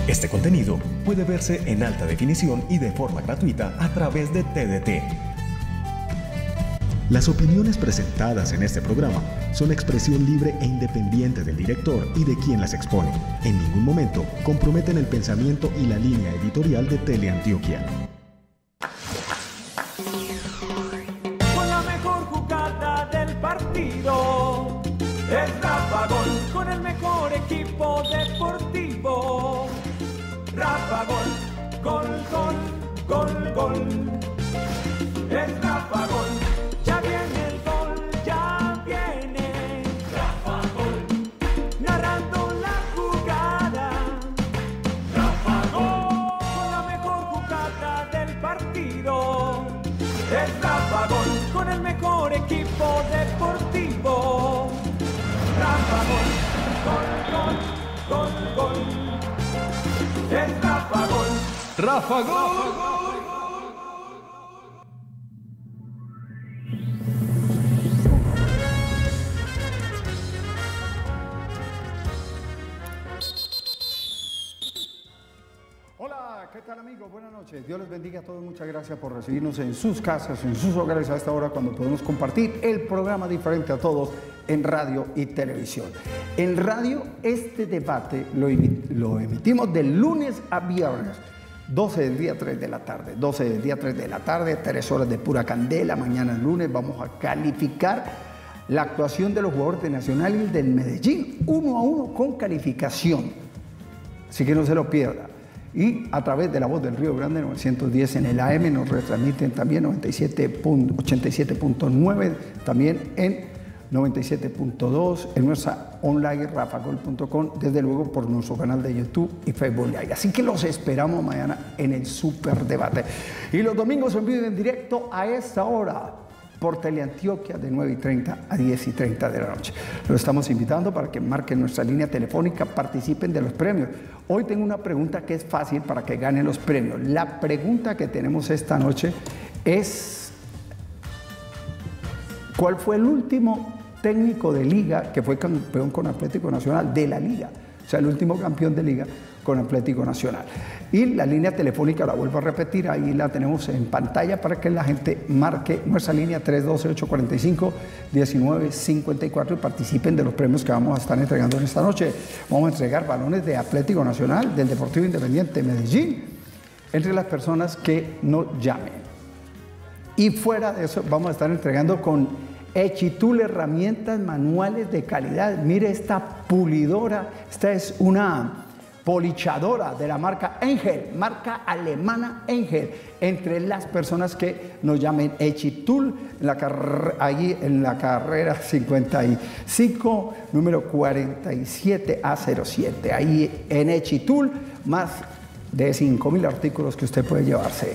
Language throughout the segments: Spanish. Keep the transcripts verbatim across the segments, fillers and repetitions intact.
Este contenido puede verse en alta definición y de forma gratuita a través de T D T. Las opiniones presentadas en este programa son expresión libre e independiente del director y de quien las expone. En ningún momento comprometen el pensamiento y la línea editorial de Teleantioquia. Con la mejor jugada del partido, es Rafa Gol, con el mejor equipo deportivo. Rafa Gol, gol, gol, gol, gol. Es Rafa Gol. Ya viene el gol, ya viene Rafa Gol, narrando la jugada. Rafa Gol, con la mejor jugada del partido. Es Rafa Gol, con el mejor equipo deportivo. Rafa Gol, gol, gol, gol, gol. Es Rafa Gol. Rafa Gol. ¿Qué tal, amigos? Buenas noches. Dios les bendiga a todos. Muchas gracias por recibirnos en sus casas, en sus hogares a esta hora cuando podemos compartir el programa diferente a todos en radio y televisión. En radio, este debate lo, lo emitimos de lunes a viernes, doce del día, tres de la tarde. doce del día, tres de la tarde, tres horas de pura candela. Mañana lunes vamos a calificar la actuación de los jugadores de Nacional y del Medellín, uno a uno con calificación. Así que no se lo pierda. Y a través de la voz del Río Grande novecientos diez en el A M nos retransmiten también noventa y siete, ochenta y siete punto nueve, también en noventa y siete punto dos, en nuestra online rafagol punto com, desde luego por nuestro canal de YouTube y Facebook Live. Así que los esperamos mañana en el Super Debate. Y los domingos en vivo en directo a esta hora por Teleantioquia de nueve y treinta a diez y treinta de la noche. Los estamos invitando para que marquen nuestra línea telefónica, participen de los premios. Hoy tengo una pregunta que es fácil para que ganen los premios. La pregunta que tenemos esta noche es: ¿cuál fue el último técnico de liga que fue campeón con Atlético Nacional de la liga? O sea, el último campeón de liga con Atlético Nacional. Y la línea telefónica, la vuelvo a repetir, ahí la tenemos en pantalla para que la gente marque nuestra línea tres uno dos, ocho cuatro cinco, uno nueve cinco cuatro y participen de los premios que vamos a estar entregando en esta noche. Vamos a entregar balones de Atlético Nacional, del Deportivo Independiente Medellín, entre las personas que nos llamen. Y fuera de eso, vamos a estar entregando con Echitul herramientas manuales de calidad. Mire esta pulidora, esta es una polichadora de la marca Engel, marca alemana Engel, entre las personas que nos llamen Echitul, en la allí en la carrera cincuenta y cinco, número cuarenta y siete A cero siete, ahí en Echitul, más de cinco mil artículos que usted puede llevarse.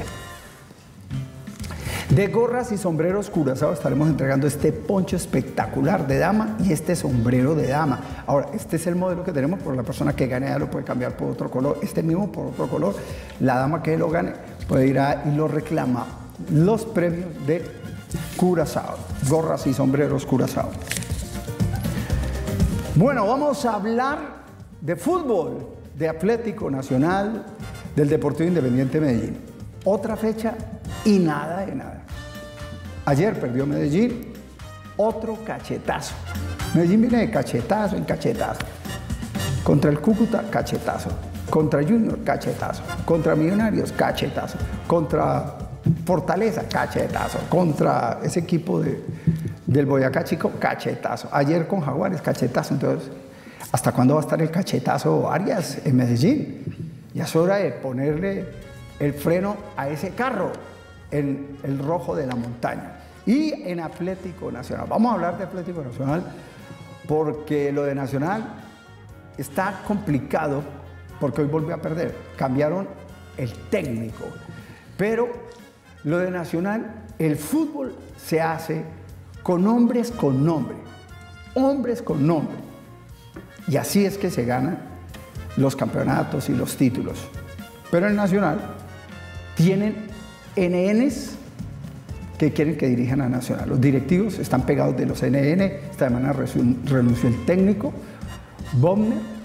De gorras y sombreros Curazao estaremos entregando este poncho espectacular de dama y este sombrero de dama. Ahora, este es el modelo que tenemos, por la persona que gane ya lo puede cambiar por otro color, este mismo por otro color. La dama que lo gane puede ir a, y lo reclama. Los premios de Curazao, gorras y sombreros Curazao. Bueno, vamos a hablar de fútbol, de Atlético Nacional, del Deportivo Independiente Medellín. Otra fecha y nada de nada. Ayer perdió Medellín, otro cachetazo. Medellín viene de cachetazo en cachetazo. Contra el Cúcuta, cachetazo. Contra Junior, cachetazo. Contra Millonarios, cachetazo. Contra Fortaleza, cachetazo. Contra ese equipo de, del Boyacá Chico, cachetazo. Ayer con Jaguares, cachetazo. Entonces, ¿hasta cuándo va a estar el cachetazo Arias en Medellín? Ya es hora de ponerle el freno a ese carro, el, el rojo de la montaña. Y en Atlético Nacional, vamos a hablar de Atlético Nacional porque lo de Nacional está complicado porque hoy volvió a perder, cambiaron el técnico, pero lo de Nacional, el fútbol se hace con hombres con nombre, hombres con nombre, y así es que se ganan los campeonatos y los títulos. Pero en Nacional tienen N Ns que quieren que dirijan a Nacional. Los directivos están pegados de los N N. Esta semana renunció el técnico, Bomner,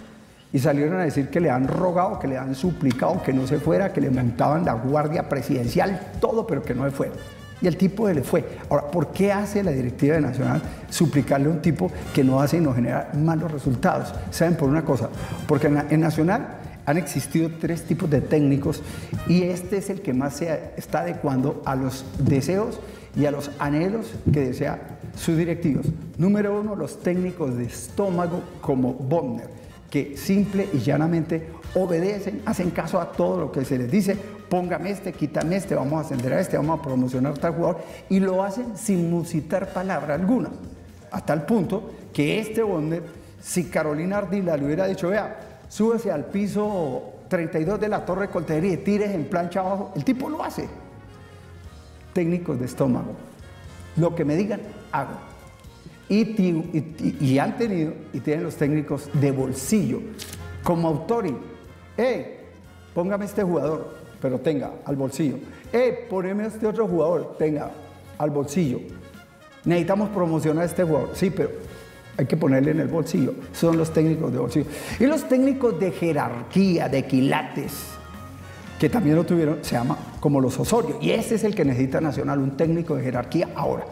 Y salieron a decir que le han rogado, que le han suplicado que no se fuera, que le montaban la guardia presidencial, todo, pero que no se fuera. Y el tipo le fue. Ahora, ¿por qué hace la directiva de Nacional suplicarle a un tipo que no hace y no genera malos resultados? ¿Saben por una cosa? Porque en, en Nacional han existido tres tipos de técnicos y este es el que más se está adecuando a los deseos y a los anhelos que desea sus directivos. Número uno, los técnicos de estómago como Bodner, que simple y llanamente obedecen, hacen caso a todo lo que se les dice, póngame este, quítame este, vamos a ascender a este, vamos a promocionar a tal jugador, y lo hacen sin musitar palabra alguna, a tal punto que este Bodner, si Carolina Ardila le hubiera dicho, vea, súbese al piso treinta y dos de la Torre Coltería y tires en plancha abajo, el tipo lo hace. Técnicos de estómago, lo que me digan, hago. Y, y, y han tenido, y tienen los técnicos de bolsillo, como Autori, hey, póngame este jugador, pero tenga al bolsillo, hey, poneme este otro jugador, tenga al bolsillo, necesitamos promocionar a este jugador, sí, pero hay que ponerle en el bolsillo, son los técnicos de bolsillo. Y los técnicos de jerarquía, de quilates, que también lo tuvieron, se llama como los Osorio, y ese es el que necesita Nacional, un técnico de jerarquía ahora.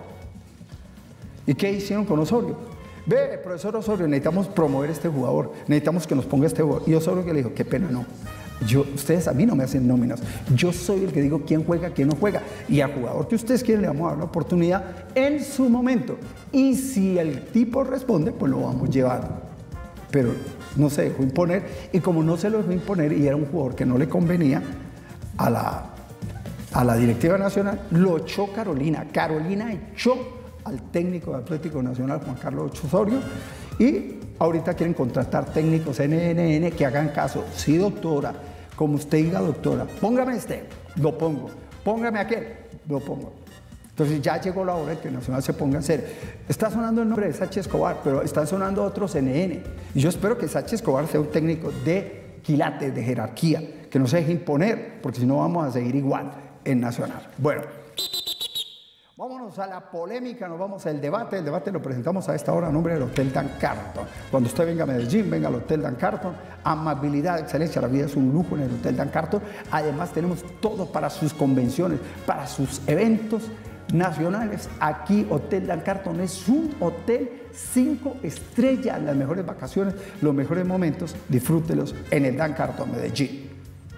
¿Y qué hicieron con Osorio? Ve, profesor Osorio, necesitamos promover este jugador, necesitamos que nos ponga este jugador. Y Osorio que le dijo, qué pena, no. Yo, ustedes a mí no me hacen nóminas, yo soy el que digo quién juega, quién no juega. Y al jugador que ustedes quieren le vamos a dar la oportunidad en su momento. Y si el tipo responde, pues lo vamos llevando. Pero no se dejó imponer, y como no se lo dejó imponer y era un jugador que no le convenía a la, a la directiva nacional, lo echó Carolina. Carolina echó al técnico de Atlético Nacional, Juan Carlos Osorio, y ahorita quieren contratar técnicos N N N que hagan caso. Sí, doctora, como usted diga, doctora, póngame este, lo pongo, póngame aquel, lo pongo. Entonces ya llegó la hora de que Nacional se ponga en serio. Está sonando el nombre de Sachi Escobar, pero están sonando otros N N. Y yo espero que Sachi Escobar sea un técnico de quilates, de jerarquía, que no se deje imponer, porque si no vamos a seguir igual en Nacional. Bueno, vámonos a la polémica, nos vamos al debate. El debate lo presentamos a esta hora a nombre del Hotel Dan Carton. Cuando usted venga a Medellín, venga al Hotel Dan Carton. Amabilidad, excelencia, la vida es un lujo en el Hotel Dan Carton. Además tenemos todo para sus convenciones, para sus eventos nacionales. Aquí Hotel Dan Carton es un hotel cinco estrellas, las mejores vacaciones, los mejores momentos, disfrútelos en el Dan Carton Medellín.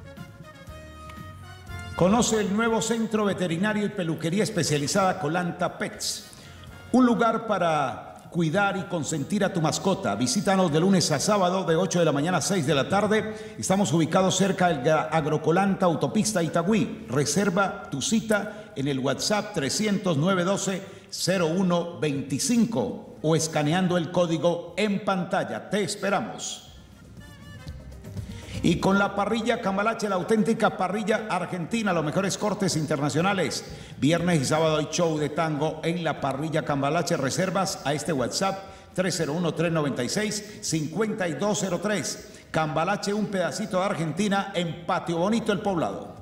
Conoce el nuevo centro veterinario y peluquería especializada Colanta Pets, un lugar para cuidar y consentir a tu mascota. Visítanos de lunes a sábado de ocho de la mañana a seis de la tarde. Estamos ubicados cerca del Agrocolanta Autopista Itagüí. Reserva tu cita en el WhatsApp trescientos nueve doce cero uno veinticinco o escaneando el código en pantalla. Te esperamos. Y con la parrilla Cambalache, la auténtica parrilla argentina, los mejores cortes internacionales. Viernes y sábado hay show de tango en la parrilla Cambalache. Reservas a este WhatsApp tres cero uno, tres nueve seis, cinco dos cero tres. Cambalache, un pedacito de Argentina en Patio Bonito, El Poblado.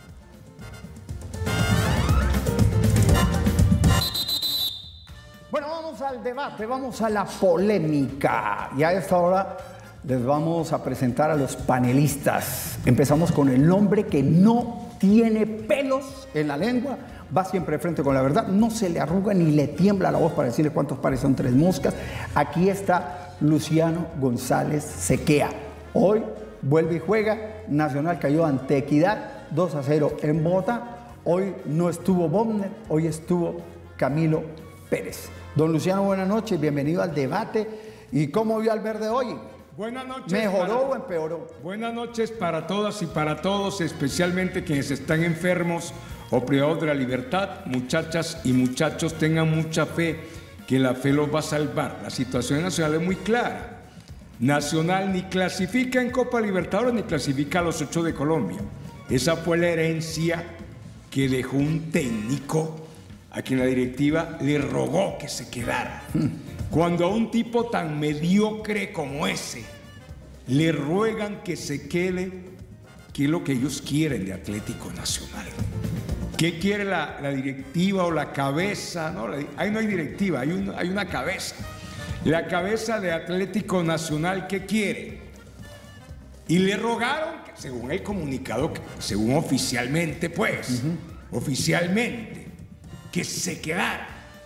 Bueno, vamos al debate, vamos a la polémica. Y a esta hora les vamos a presentar a los panelistas. Empezamos con el hombre que no tiene pelos en la lengua, va siempre de frente con la verdad, no se le arruga ni le tiembla la voz para decirle cuántos pares son tres moscas. Aquí está Luciano González Sequea. Hoy vuelve y juega, Nacional cayó ante Equidad, dos a cero en Bogotá. Hoy no estuvo Bodner, hoy estuvo Camilo Pérez. Don Luciano, buenas noches, bienvenido al debate. ¿Y cómo vio al verde hoy? Buenas noches. ¿Mejoró para, o empeoró? Buenas noches para todas y para todos, especialmente quienes están enfermos o privados de la libertad. Muchachas y muchachos, tengan mucha fe, que la fe los va a salvar. La situación nacional es muy clara. Nacional ni clasifica en Copa Libertadores ni clasifica a los ocho de Colombia. Esa fue la herencia que dejó un técnico a quien la directiva le rogó que se quedara. Cuando a un tipo tan mediocre como ese le ruegan que se quede, ¿qué es lo que ellos quieren de Atlético Nacional? ¿Qué quiere la, la directiva o la cabeza? No, la, ahí no hay directiva, hay, un, hay una cabeza. La cabeza de Atlético Nacional, ¿qué quiere? y le rogaron, que, según el comunicado, que, según oficialmente, pues, uh-huh. oficialmente, que se quedara.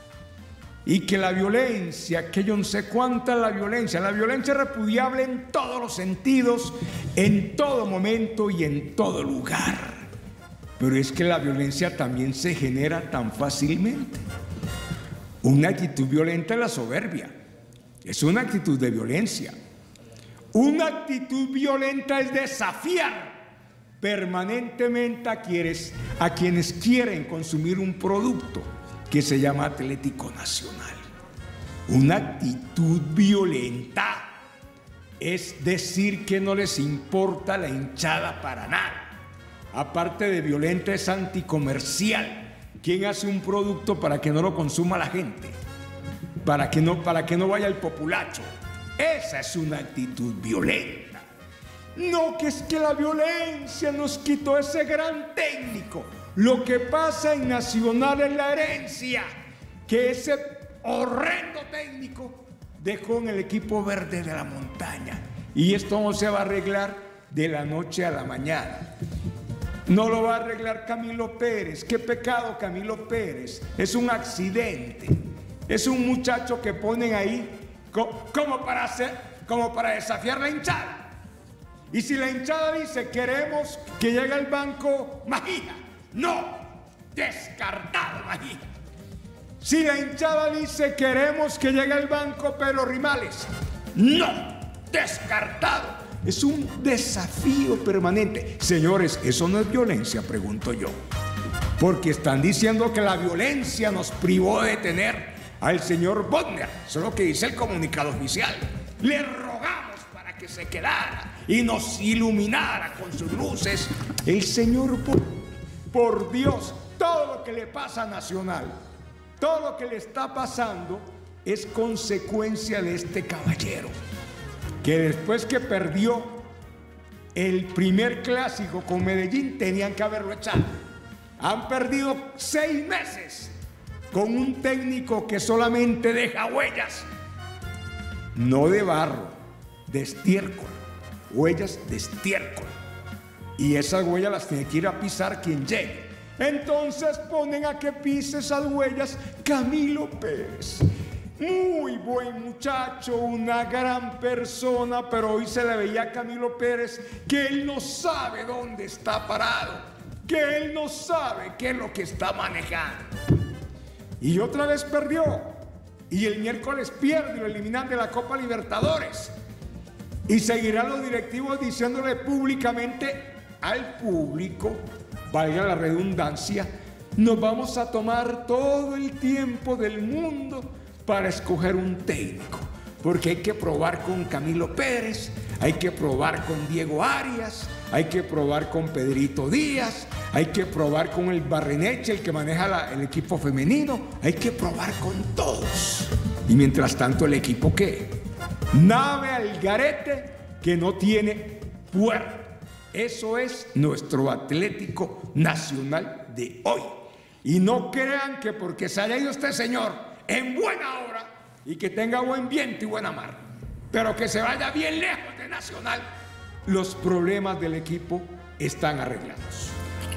Y que la violencia, que yo no sé cuánta es la violencia, la violencia es repudiable en todos los sentidos, en todo momento y en todo lugar. Pero es que la violencia también se genera tan fácilmente. Una actitud violenta es la soberbia, es una actitud de violencia. Una actitud violenta es desafiar permanentemente a quienes, a quienes quieren consumir un producto que se llama Atlético Nacional. Una actitud violenta es decir que no les importa la hinchada para nada. Aparte de violenta, es anticomercial. ¿Quién hace un producto para que no lo consuma la gente? Para que no, para que no vaya el populacho. Esa es una actitud violenta. No, que es que la violencia nos quitó ese gran técnico. Lo que pasa en Nacional es la herencia que ese horrendo técnico dejó en el equipo verde de la montaña. Y esto no se va a arreglar de la noche a la mañana. No lo va a arreglar Camilo Pérez. Qué pecado Camilo Pérez. Es un accidente. Es un muchacho que ponen ahí como para, hacer, como para desafiar la hinchada. Y si la hinchada dice queremos que llegue al banco Magía, no, descartado Magía. Si la hinchada dice queremos que llegue al banco Pedro Rimales, no, descartado. Es un desafío permanente. Señores, eso no es violencia, pregunto yo. Porque están diciendo que la violencia nos privó de tener al señor Bodner. Eso es lo que dice el comunicado oficial. Le rogamos para que se quedara y nos iluminara con sus luces. El señor Bodner, por Dios, todo lo que le pasa a Nacional, todo lo que le está pasando es consecuencia de este caballero, que después que perdió el primer clásico con Medellín tenían que haberlo echado. Han perdido seis meses con un técnico que solamente deja huellas, no de barro, de estiércol, huellas de estiércol. Y esas huellas las tiene que ir a pisar quien llegue. Entonces ponen a que pise esas huellas Camilo Pérez. Muy buen muchacho, una gran persona, pero hoy se le veía a Camilo Pérez que él no sabe dónde está parado, que él no sabe qué es lo que está manejando. Y otra vez perdió, y el miércoles pierde y lo eliminan de la Copa Libertadores. Y seguirán los directivos diciéndole públicamente al público, valga la redundancia, nos vamos a tomar todo el tiempo del mundo para escoger un técnico, porque hay que probar con Camilo Pérez, hay que probar con Diego Arias, hay que probar con Pedrito Díaz, hay que probar con el Barreneche, el que maneja la, el equipo femenino, hay que probar con todos. Y mientras tanto, ¿el equipo qué? Nave al garete que no tiene puerta. Eso es nuestro Atlético Nacional de hoy. Y no crean que porque se haya ido este señor en buena hora y que tenga buen viento y buena mar, pero que se vaya bien lejos de Nacional, los problemas del equipo están arreglados.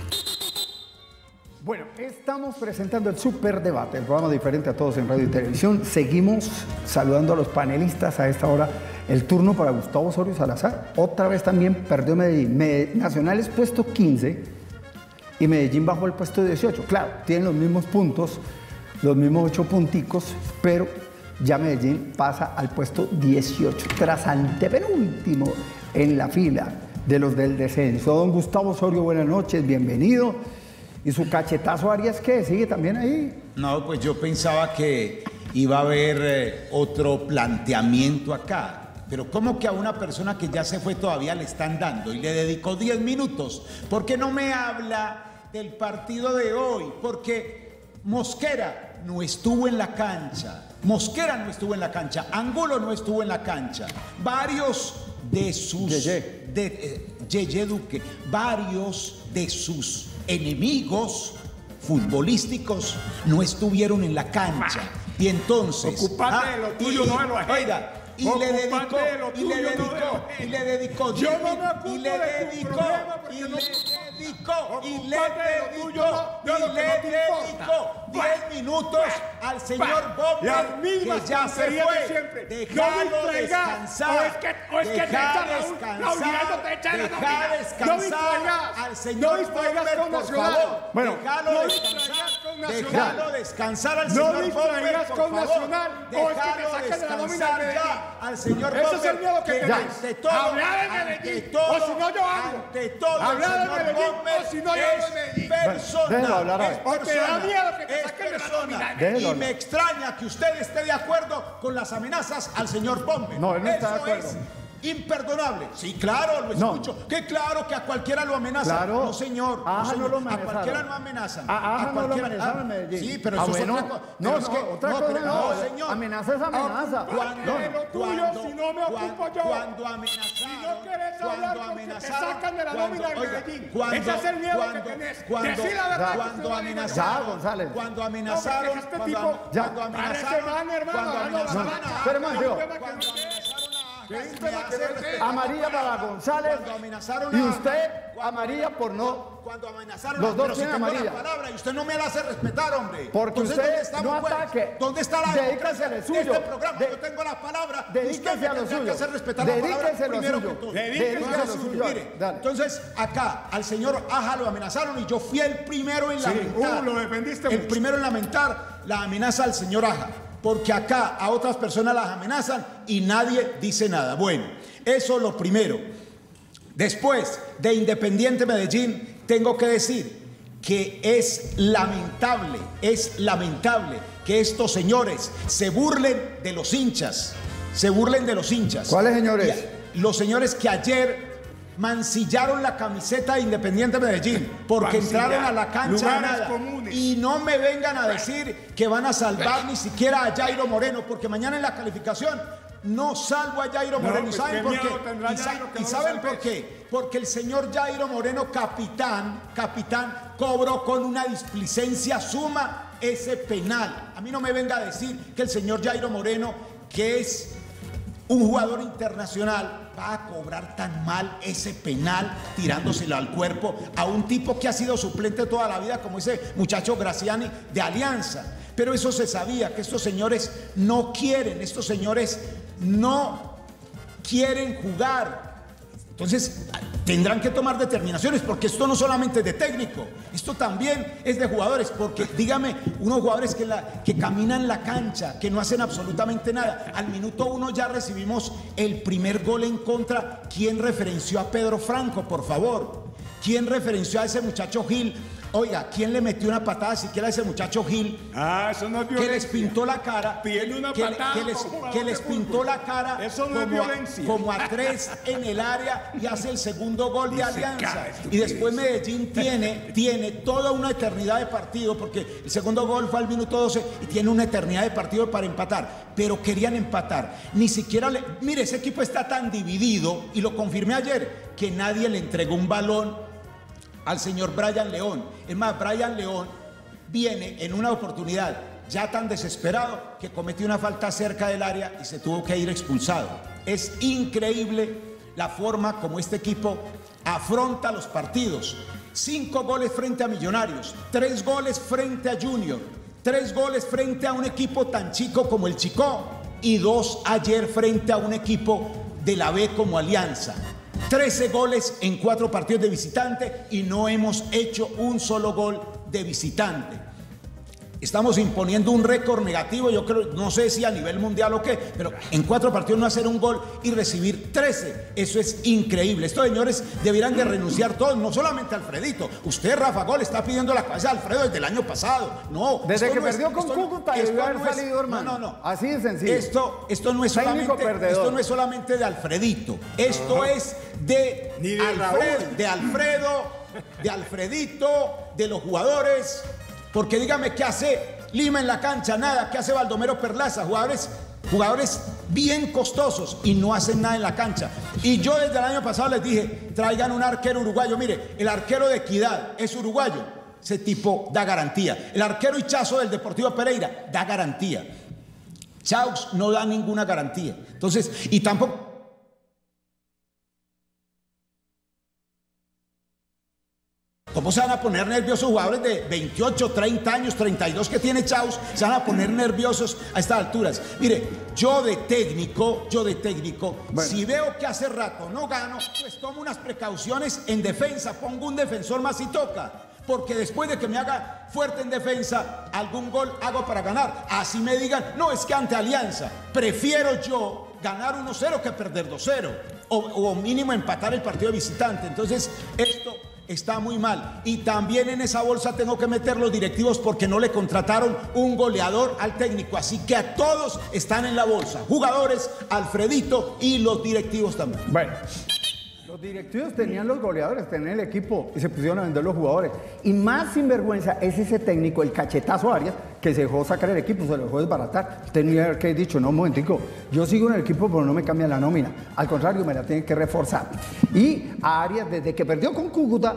Bueno, estamos presentando el Superdebate, el programa diferente a todos en radio y televisión. Seguimos saludando a los panelistas a esta hora. El turno para Gustavo Osorio Salazar. Otra vez también perdió Medellín. Med- Nacional es puesto quince y Medellín bajó el puesto dieciocho. Claro, tienen los mismos puntos, los mismos ocho punticos, pero ya Medellín pasa al puesto dieciocho, tras antepenúltimo en la fila de los del descenso. Don Gustavo Osorio, buenas noches, bienvenido. ¿Y su cachetazo Arias qué? ¿Sigue también ahí? No, pues yo pensaba que iba a haber eh, otro planteamiento acá. Pero ¿cómo que a una persona que ya se fue todavía le están dando y le dedicó diez minutos? ¿Por qué no me habla del partido de hoy? Porque Mosquera no estuvo en la cancha. Mosquera no estuvo en la cancha. Angulo no estuvo en la cancha. Varios de sus... Yeye. De, eh, Yeye Duque. Varios de sus enemigos futbolísticos no estuvieron en la cancha. Y entonces... Ocupate de lo tuyo, no de lo ajeno. Oiga, y le dedicó, y le dedicó, y le dedicó, yo no me ocupo y le de tu dedicó, problema porque y no- le dedicó, y le Ocúpate de lo dedicó, tuyo, no, de lo y que le no te dedicó diez minutos al señor Las Bomber, mismas que ya se tonterías de fue. siempre. Déjalo No distraigas. descansar. O es que, o es que te Deja echa Raúl, descansar. Raúl Giraldo te echa la Deja nómina. No descansar distraigas. al No señor distraigas Bomber, con por Nacional. favor. Bueno, Déjalo no descansar. distraigas con Nacional. Déjalo descansar al No señor Bomber, distraigas por con favor. Nacional, o es que te Déjalo saquen de la nómina descansar de Medellín. ya al señor Ese es Bomber, el miedo que tenés. ante todo, Hablar de ante Medellín, todo, o si no yo hablo. ante todo, Hablar de el señor Medellín, Bomber o si no yo hablo de es Medellín. persona, Déjelo hablar a es ver. O te da persona, miedo que te es saquen de la persona. nómina. Déjelo Y hablar. me extraña que usted esté de acuerdo con las amenazas al señor Bomber. No, él no está de Eso acuerdo. es imperdonable. Sí, claro, lo No. escucho. Que claro que a cualquiera lo amenazan. Claro. No, señor. A Aja no señor. lo A amenazaron. cualquiera lo amenazan. A Aja no lo cualquiera- amenazaron ah, en Medellín. Sí, pero Ah, eso bueno. es otra cosa. No, Pero es no, que- otra no, cosa pero- no. no, señor. Amenaza es amenaza. Cuando, de lo tuyo, cuando- si no me ocupo cuando- yo. Cuando amenazaron. Si no querés hablar cuando porque te amenazaron. sacan de la cuando- nómina de oiga, Medellín. cuando- Ese es el miedo cuando- que tenés. Cuando, Decí la verdad, cuando que si no, amenazaron. Ya, González. Cuando No, amenazaron. porque este cuando, tipo- Ya. cuando Parece amenazaron. man, hermano, Cuando dando la amenazaron. mano. a- Espera un momento. Hay un tema que Cuando no sé. amenazaron a- Que hay un me tema que hace no sé. respetar. Amarilla para González Cuando amenazaron y a- usted cuando- amarilla por no. Cuando amenazaron Los a- dos pero si tienen tengo amarilla. la palabra y usted no me la hace respetar, hombre. Porque Entonces, usted ¿dónde estamos, no pues? ataque. ¿Dónde está la Dedíquese democracia a lo de suyo. este programa? De- Yo tengo la palabra. Dedíquese usted me a lo tendría que suyo. hacer respetar la palabra Dedíquese a lo primero suyo. que todo. Dedíquese Entonces, a lo suyo. mire, Dale. entonces acá al señor Aja lo amenazaron y yo fui el primero en Sí, lamentar. uh, lo defendiste El mucho. primero en lamentar la amenaza al señor Aja. Porque acá a otras personas las amenazan y nadie dice nada. Bueno, eso lo primero. Después de Independiente Medellín, tengo que decir que es lamentable, es lamentable que estos señores se burlen de los hinchas, se burlen de los hinchas. ¿Cuáles señores? Y los señores que ayer mancillaron la camiseta de Independiente Medellín porque Mancillar. entraron a la cancha a Lugares nada. comunes. Y no me vengan a decir que van a salvar ni siquiera a Jairo Moreno, porque mañana en la calificación no salvo a Jairo No, Moreno. pues, ¿Y saben qué por miedo qué? tendrá ¿Y, sa- Jairo que y no lo saben salves? por qué? Porque el señor Jairo Moreno, capitán, capitán, cobró con una displicencia suma ese penal. A mí no me venga a decir que el señor Jairo Moreno, que es un jugador internacional, va a cobrar tan mal ese penal tirándoselo al cuerpo a un tipo que ha sido suplente toda la vida como ese muchacho Graciani de Alianza. Pero eso se sabía, que estos señores no quieren, estos señores no quieren jugar. Entonces tendrán que tomar determinaciones, porque esto no solamente es de técnico, esto también es de jugadores, porque dígame, unos jugadores que, la, que caminan la cancha, que no hacen absolutamente nada. Al minuto uno ya recibimos el primer gol en contra. ¿Quién referenció a Pedro Franco, por favor? ¿Quién referenció a ese muchacho Gil? Oiga, ¿quién le metió una patada siquiera a ese muchacho Gil? Ah, eso no es Que violencia. les pintó la cara, Tiene una que, patada que les, por jugador que les de pintó fútbol. la cara Eso no es como, a, violencia. como a tres en el área y hace el segundo gol de Dice Alianza. cada Y estupidez. después Medellín tiene, tiene toda una eternidad de partido, porque el segundo gol fue al minuto doce y tiene una eternidad de partido para empatar. Pero querían empatar. Ni siquiera le... Mire, ese equipo está tan dividido, y lo confirmé ayer, que nadie le entregó un balón al señor Brian León. Es más, Brian León viene en una oportunidad ya tan desesperado que cometió una falta cerca del área y se tuvo que ir expulsado. Es increíble la forma como este equipo afronta los partidos. Cinco goles frente a Millonarios, tres goles frente a Junior, tres goles frente a un equipo tan chico como el Chicó y dos ayer frente a un equipo de la B como Alianza. trece goles en cuatro partidos de visitante y no hemos hecho un solo gol de visitante. Estamos imponiendo un récord negativo, yo creo, no sé si a nivel mundial o qué, pero en cuatro partidos no hacer un gol y recibir trece, eso es increíble. Estos señores deberán de renunciar todos, no solamente Alfredito. Usted, Rafa Gol, está pidiendo la cabeza de Alfredo desde el año pasado. No, Desde esto que no es- perdió con esto- Cúcuta esto debió haber no es- salido, hermano. No, no, no. Así de sencillo. Esto, esto, no es Técnico solamente, perdedor. esto no es solamente de Alfredito, esto es de, Ni de Alfredo, Raúl. de Alfredo, de Alfredito, de los jugadores. Porque dígame, ¿qué hace Lima en la cancha? Nada. ¿Qué hace Baldomero Perlaza? Jugadores, jugadores bien costosos y no hacen nada en la cancha. Y yo desde el año pasado les dije, traigan un arquero uruguayo. Mire, el arquero de Equidad es uruguayo. Ese tipo da garantía. El arquero Hichazo del Deportivo Pereira da garantía. Chaux no da ninguna garantía. Entonces, y tampoco... ¿Cómo se van a poner nerviosos jugadores de veintiocho, treinta años, treinta y dos que tiene Chaux? Se van a poner nerviosos a estas alturas. Mire, yo de técnico, yo de técnico, bueno, si veo que hace rato no gano, pues tomo unas precauciones en defensa, pongo un defensor más si toca. Porque después de que me haga fuerte en defensa, algún gol hago para ganar. Así me digan, no, es que ante Alianza, prefiero yo ganar uno cero que perder dos cero. O, o mínimo empatar el partido de visitante. Entonces, esto... está muy mal. Y también en esa bolsa tengo que meter los directivos porque no le contrataron un goleador al técnico. Así que a todos están en la bolsa. Jugadores, Alfredito y los directivos también. Bueno, los directivos tenían los goleadores, tenían el equipo y se pusieron a vender los jugadores. Y más sinvergüenza es ese técnico, el cachetazo Arias, que se dejó sacar el equipo, se lo dejó desbaratar. Tenía que haber dicho, no, un momentico, yo sigo en el equipo pero no me cambia la nómina. Al contrario, me la tienen que reforzar. Y a Arias, desde que perdió con Cúcuta,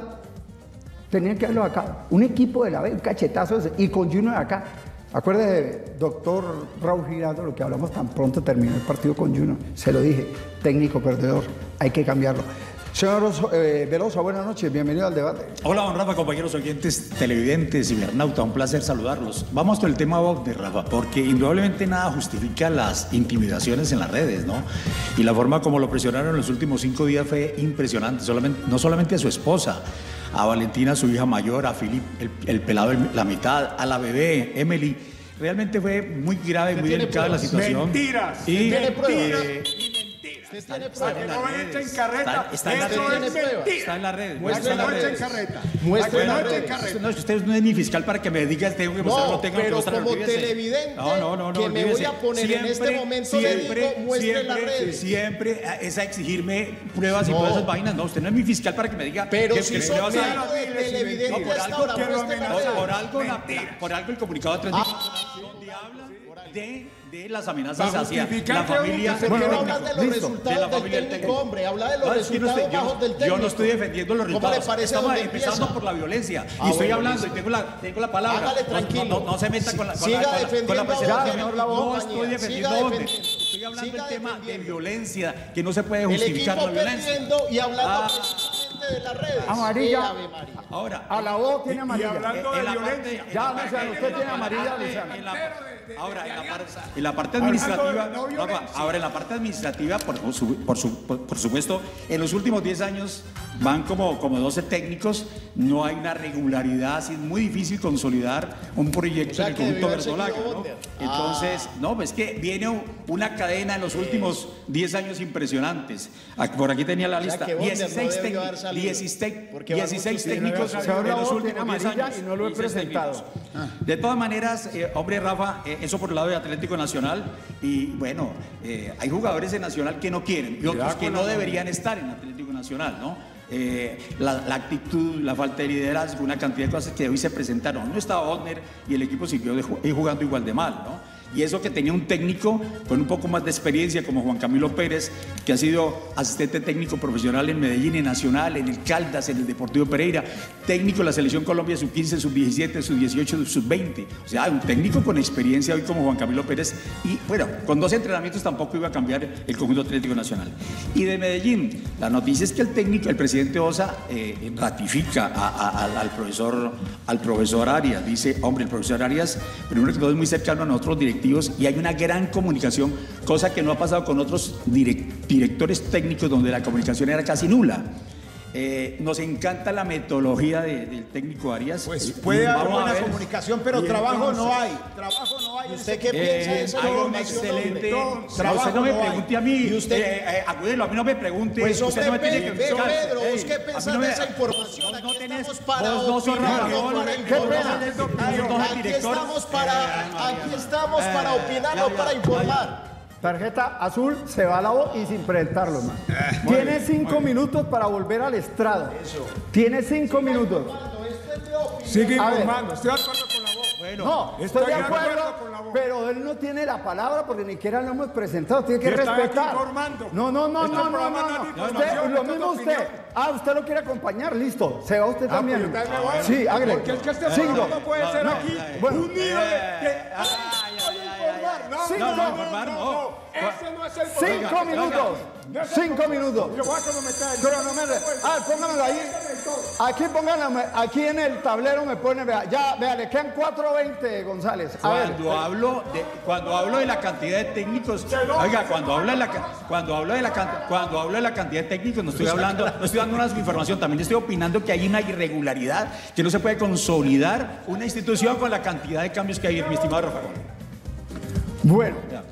tenían que haberlo acá. Un equipo de la B, un cachetazo ese, y con Junior acá. Acuérdese, doctor Raúl Giraldo, lo que hablamos tan pronto terminó el partido con Junior. Se lo dije, técnico perdedor, hay que cambiarlo. Señor eh, Velosa, buenas noches, bienvenido al debate. Hola, don Rafa, compañeros oyentes, televidentes, cibernauta, un placer saludarlos. Vamos con el tema de Rafa, porque indudablemente nada justifica las intimidaciones en las redes, ¿no? Y la forma como lo presionaron en los últimos cinco días fue impresionante, solamente, no solamente a su esposa, a Valentina, su hija mayor, a Filip, el, el pelado, la mitad, a la bebé, Emily. Realmente fue muy grave, muy delicada la situación. Mentiras. Y, tiene pruebas. Eh, Está, está, está, en no las redes. en carreta. Está, está en las Eso redes. es mentira. Está en las redes. Muestre Está en las noche en redes. carreta. Muestre Bueno, noche en no, carreta. no, usted no es mi fiscal para que me diga tengo que mostrar, No, no tengo pero que mostrar. como olvídese. televidente no, no, no, no, que me voy a poner en este momento le digo, muestre siempre, las redes. Siempre es a exigirme pruebas y No. todas esas vainas. No, usted no es mi fiscal para que me diga. Pero que, si que son pruebas hay. algo de televidente No, por hasta algo ahora, que lo muestre las amenaza, redes. por algo, la- la- por algo el comunicado atlético donde habla de, de las amenazas hacia la familia. ¿Por qué no hablas de los Listo. resultados De la del familia del técnico, técnico. hombre? Habla de los No, es que no resultados estoy- yo no- bajos del técnico. Yo no estoy defendiendo los ¿Cómo resultados. le parece Estamos donde empezando empieza? por la violencia. Ah, y estoy bueno, hablando listo. y tengo la, tengo la palabra. Hágale No- tranquilo. No, no, no se meta con la, con Siga la, con la, con la defendiendo a presentación. Jorge No, la no compañía. estoy Siga defendiendo dónde. defendiendo. Estoy hablando Siga del tema de defendiendo. violencia, que no se puede El justificar equipo la violencia. perdiendo y hablando Ah. precisamente de las redes. Amarilla. Eh, Ave María. Ahora, A la voz tiene amarilla. hablando de en la violencia. parte- en Ya, la Luciano, parte- usted en la tiene amarilla, parte- Luciano. en la- Ahora, en la parte, Alianza. en la parte Hablando administrativa, de no Rafa, violencia. ahora en la parte administrativa, por, su- por, su- por- por supuesto, en los últimos diez años van como, como doce técnicos, no hay una regularidad, así es muy difícil consolidar un proyecto O sea, en el que conjunto debió haber verdolaga, seguido ¿no? Bonder. Entonces, no, pues que viene una cadena en los últimos diez años impresionantes. Aquí- Por aquí tenía la sea, lista, que Bonder no dieciséis, debió técnicos, haber salido, dieciséis, porque van dieciséis muchos- técnicos Señor en los Raúl tiene últimos diez amarilla años. y no lo he dieciséis presentado. técnicos. De todas maneras, eh, hombre Rafa, eh, eso por el lado de Atlético Nacional, y bueno, eh, hay jugadores de Nacional que no quieren y otros que no deberían estar en Atlético Nacional, ¿no? Eh, la, la actitud, la falta de liderazgo, una cantidad de cosas que hoy se presentaron. No estaba Otner y el equipo siguió de, ju- jugando igual de mal, ¿no? Y eso que tenía un técnico con un poco más de experiencia como Juan Camilo Pérez, que ha sido asistente técnico profesional en Medellín, en Nacional, en el Caldas, en el Deportivo Pereira, técnico de la Selección Colombia sub quince, sub diecisiete, sub dieciocho, sub veinte. O sea, un técnico con experiencia hoy como Juan Camilo Pérez. Y bueno, con dos entrenamientos tampoco iba a cambiar el conjunto Atlético Nacional. Y de Medellín, la noticia es que el técnico, el presidente Osa, eh, ratifica a- a- al, al profesor, al profesor Arias. Dice, hombre, el profesor Arias, primero que todo es muy cercano a nosotros directivos y hay una gran comunicación, cosa que no ha pasado con otros direct- directores técnicos donde la comunicación era casi nula. Eh, nos encanta la metodología de- del técnico Arias. Pues Eh, puede haber vamos a buena ver. comunicación, pero Y trabajo entonces- no hay. Trabajo no hay. ¿Y en usted ese qué equipo. piensa de Eh, esa hay un información, excelente. hombre? No, Trabajo usted no me no hay. pregunte a mí. ¿Y usted qué? eh, eh, acúdelo, a mí no me pregunte. Pues usted hombre, no me tiene Pe- que Pe- buscar. Pedro, ¿vos Ey, qué a mí pensás no me- de esa información? Vos no Aquí tenés- estamos para vos no sos opinar, no Rabiol, para vos informar. no sos doctor, vos no sos Aquí director. estamos para, aquí estamos para Eh, opinar, ya, no ya, para ya, informar. Tarjeta azul, se va a la voz y sin presentarlo, man. Tiene cinco minutos para volver al estrado. Tiene cinco minutos. Sigue A ver. informando. Estoy de acuerdo con la voz. Bueno, No, estoy de acuerdo, con la voz. pero él no tiene la palabra porque ni siquiera lo hemos presentado. Tiene que Yo estaba aquí respetar. informando. No, no, no, Este no, no, programa no, no es no. de Usted, información, lo esto es mismo de usted. opinión. Ah, usted lo quiere acompañar, listo. Se va usted Ah, también. pues yo también voy. Sí, hágale. Porque es que este Síguelo. programa no puede ser No, aquí bueno. un nido de... de- Ay, ay, ay, ay, ay. No, Cinco, no, no, informar, no. Ese no es el cinco Oiga, minutos. oiga. Cinco minutos. Yo voy a cronometrar. Cronómetro. Ah, póngamelo ahí. Aquí pónganlo, aquí en el tablero me pone, vea, ya, vea, le quedan cuatro veinte, González. A ver. Cuando hablo de cuando hablo de la cantidad de técnicos, oiga, cuando hablo de la ca- cuando hablo de la can- cuando hablo de la cantidad de técnicos, no estoy hablando, no estoy dando una información, también estoy opinando que hay una irregularidad, que no se puede consolidar una institución con la cantidad de cambios que hay, mi estimado Rafa. Bueno, Ya.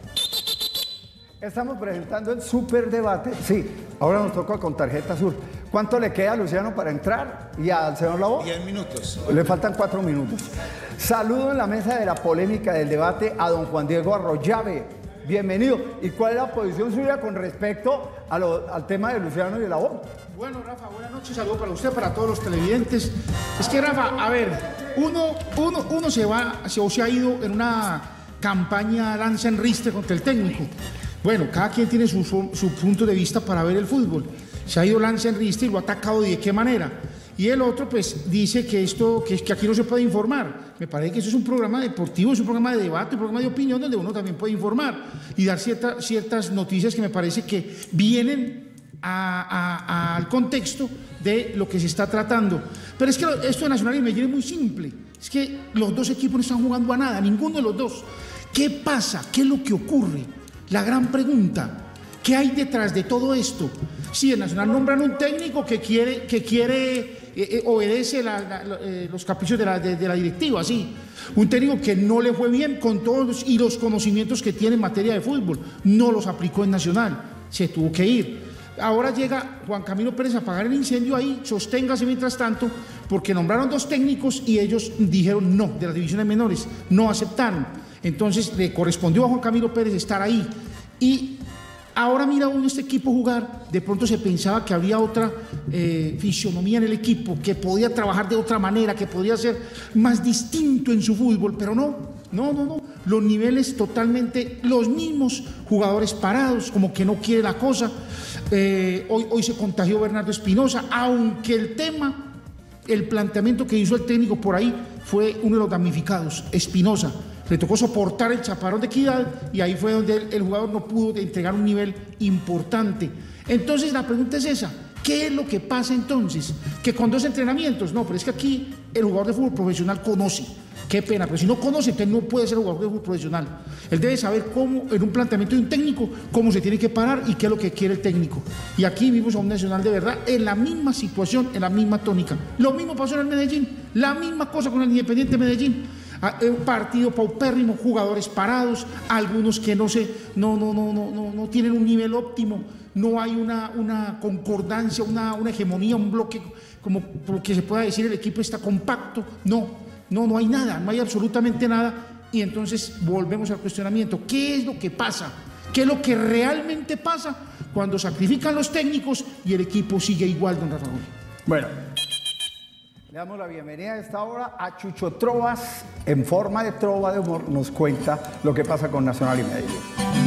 estamos presentando el superdebate. Sí, ahora nos toca con tarjeta azul. ¿Cuánto le queda a Luciano para entrar y al señor Labo? Diez minutos. Le faltan cuatro minutos. Saludo en la mesa de la polémica del debate a don Juan Diego Arroyave. Bienvenido. ¿Y cuál es la posición suya con respecto a lo- al tema de Luciano y de Labo? Bueno, Rafa, buenas noches, saludo para usted, para todos los televidentes. Es que, Rafa, a ver, uno, uno, uno se va, se, o se ha ido en una campaña lanza en riste contra el técnico. Bueno, cada quien tiene su, su, su punto de vista para ver el fútbol. Se ha ido lanza en riste y lo ha atacado de qué manera. Y el otro, pues, dice que esto, que, que aquí no se puede informar. Me parece que eso es un programa deportivo, es un programa de debate, un programa de opinión donde uno también puede informar y dar cierta, ciertas noticias que me parece que vienen a- a- al contexto de lo que se está tratando. Pero es que lo- esto de Nacional y Medellín es muy simple. Es que los dos equipos no están jugando a nada, ninguno de los dos. ¿Qué pasa? ¿Qué es lo que ocurre? La gran pregunta. ¿Qué hay detrás de todo esto? Sí, el Nacional nombran un técnico que quiere, que quiere eh, eh, obedece la- la- la- eh, los caprichos de la, de, de la directiva, sí. Un técnico que no le fue bien con todos los, y los conocimientos que tiene en materia de fútbol. No los aplicó en Nacional. Se tuvo que ir. Ahora llega Juan Camilo Pérez a apagar el incendio ahí, sosténgase mientras tanto, porque nombraron dos técnicos y ellos dijeron no, de las divisiones menores, no aceptaron. Entonces le correspondió a Juan Camilo Pérez estar ahí. Y ahora mira uno este equipo jugar, de pronto se pensaba que había otra eh, fisionomía en el equipo, que podía trabajar de otra manera, que podía ser más distinto en su fútbol, pero no, no, no, no. Los niveles totalmente los mismos, jugadores parados, como que no quiere la cosa. Eh, hoy, hoy se contagió Bernardo Espinosa, aunque el tema, el planteamiento que hizo el técnico por ahí fue uno de los damnificados, Espinosa. Le tocó soportar el chaparrón de Equidad y ahí fue donde el, el jugador no pudo entregar un nivel importante. Entonces la pregunta es esa, ¿qué es lo que pasa entonces? Que con dos entrenamientos, no, pero es que aquí el jugador de fútbol profesional conoce. Qué pena, pero si no conoce, entonces no puede ser jugador de fútbol profesional. Él debe saber cómo, en un planteamiento de un técnico, cómo se tiene que parar y qué es lo que quiere el técnico. Y aquí vimos a un Nacional de verdad en la misma situación, en la misma tónica. Lo mismo pasó en el Medellín, la misma cosa con el Independiente Medellín. Un partido paupérrimo, jugadores parados, algunos que no, se, no, no, no, no, no, no tienen un nivel óptimo, no hay una, una concordancia, una, una hegemonía, un bloque, como por lo que se pueda decir, el equipo está compacto. No, no, no hay nada, no hay absolutamente nada. Y entonces volvemos al cuestionamiento. ¿Qué es lo que pasa? ¿Qué es lo que realmente pasa cuando sacrifican los técnicos y el equipo sigue igual, don Rafael? Bueno, le damos la bienvenida a esta hora a Chucho Trovas, en forma de trova de humor, nos cuenta lo que pasa con Nacional y Medellín.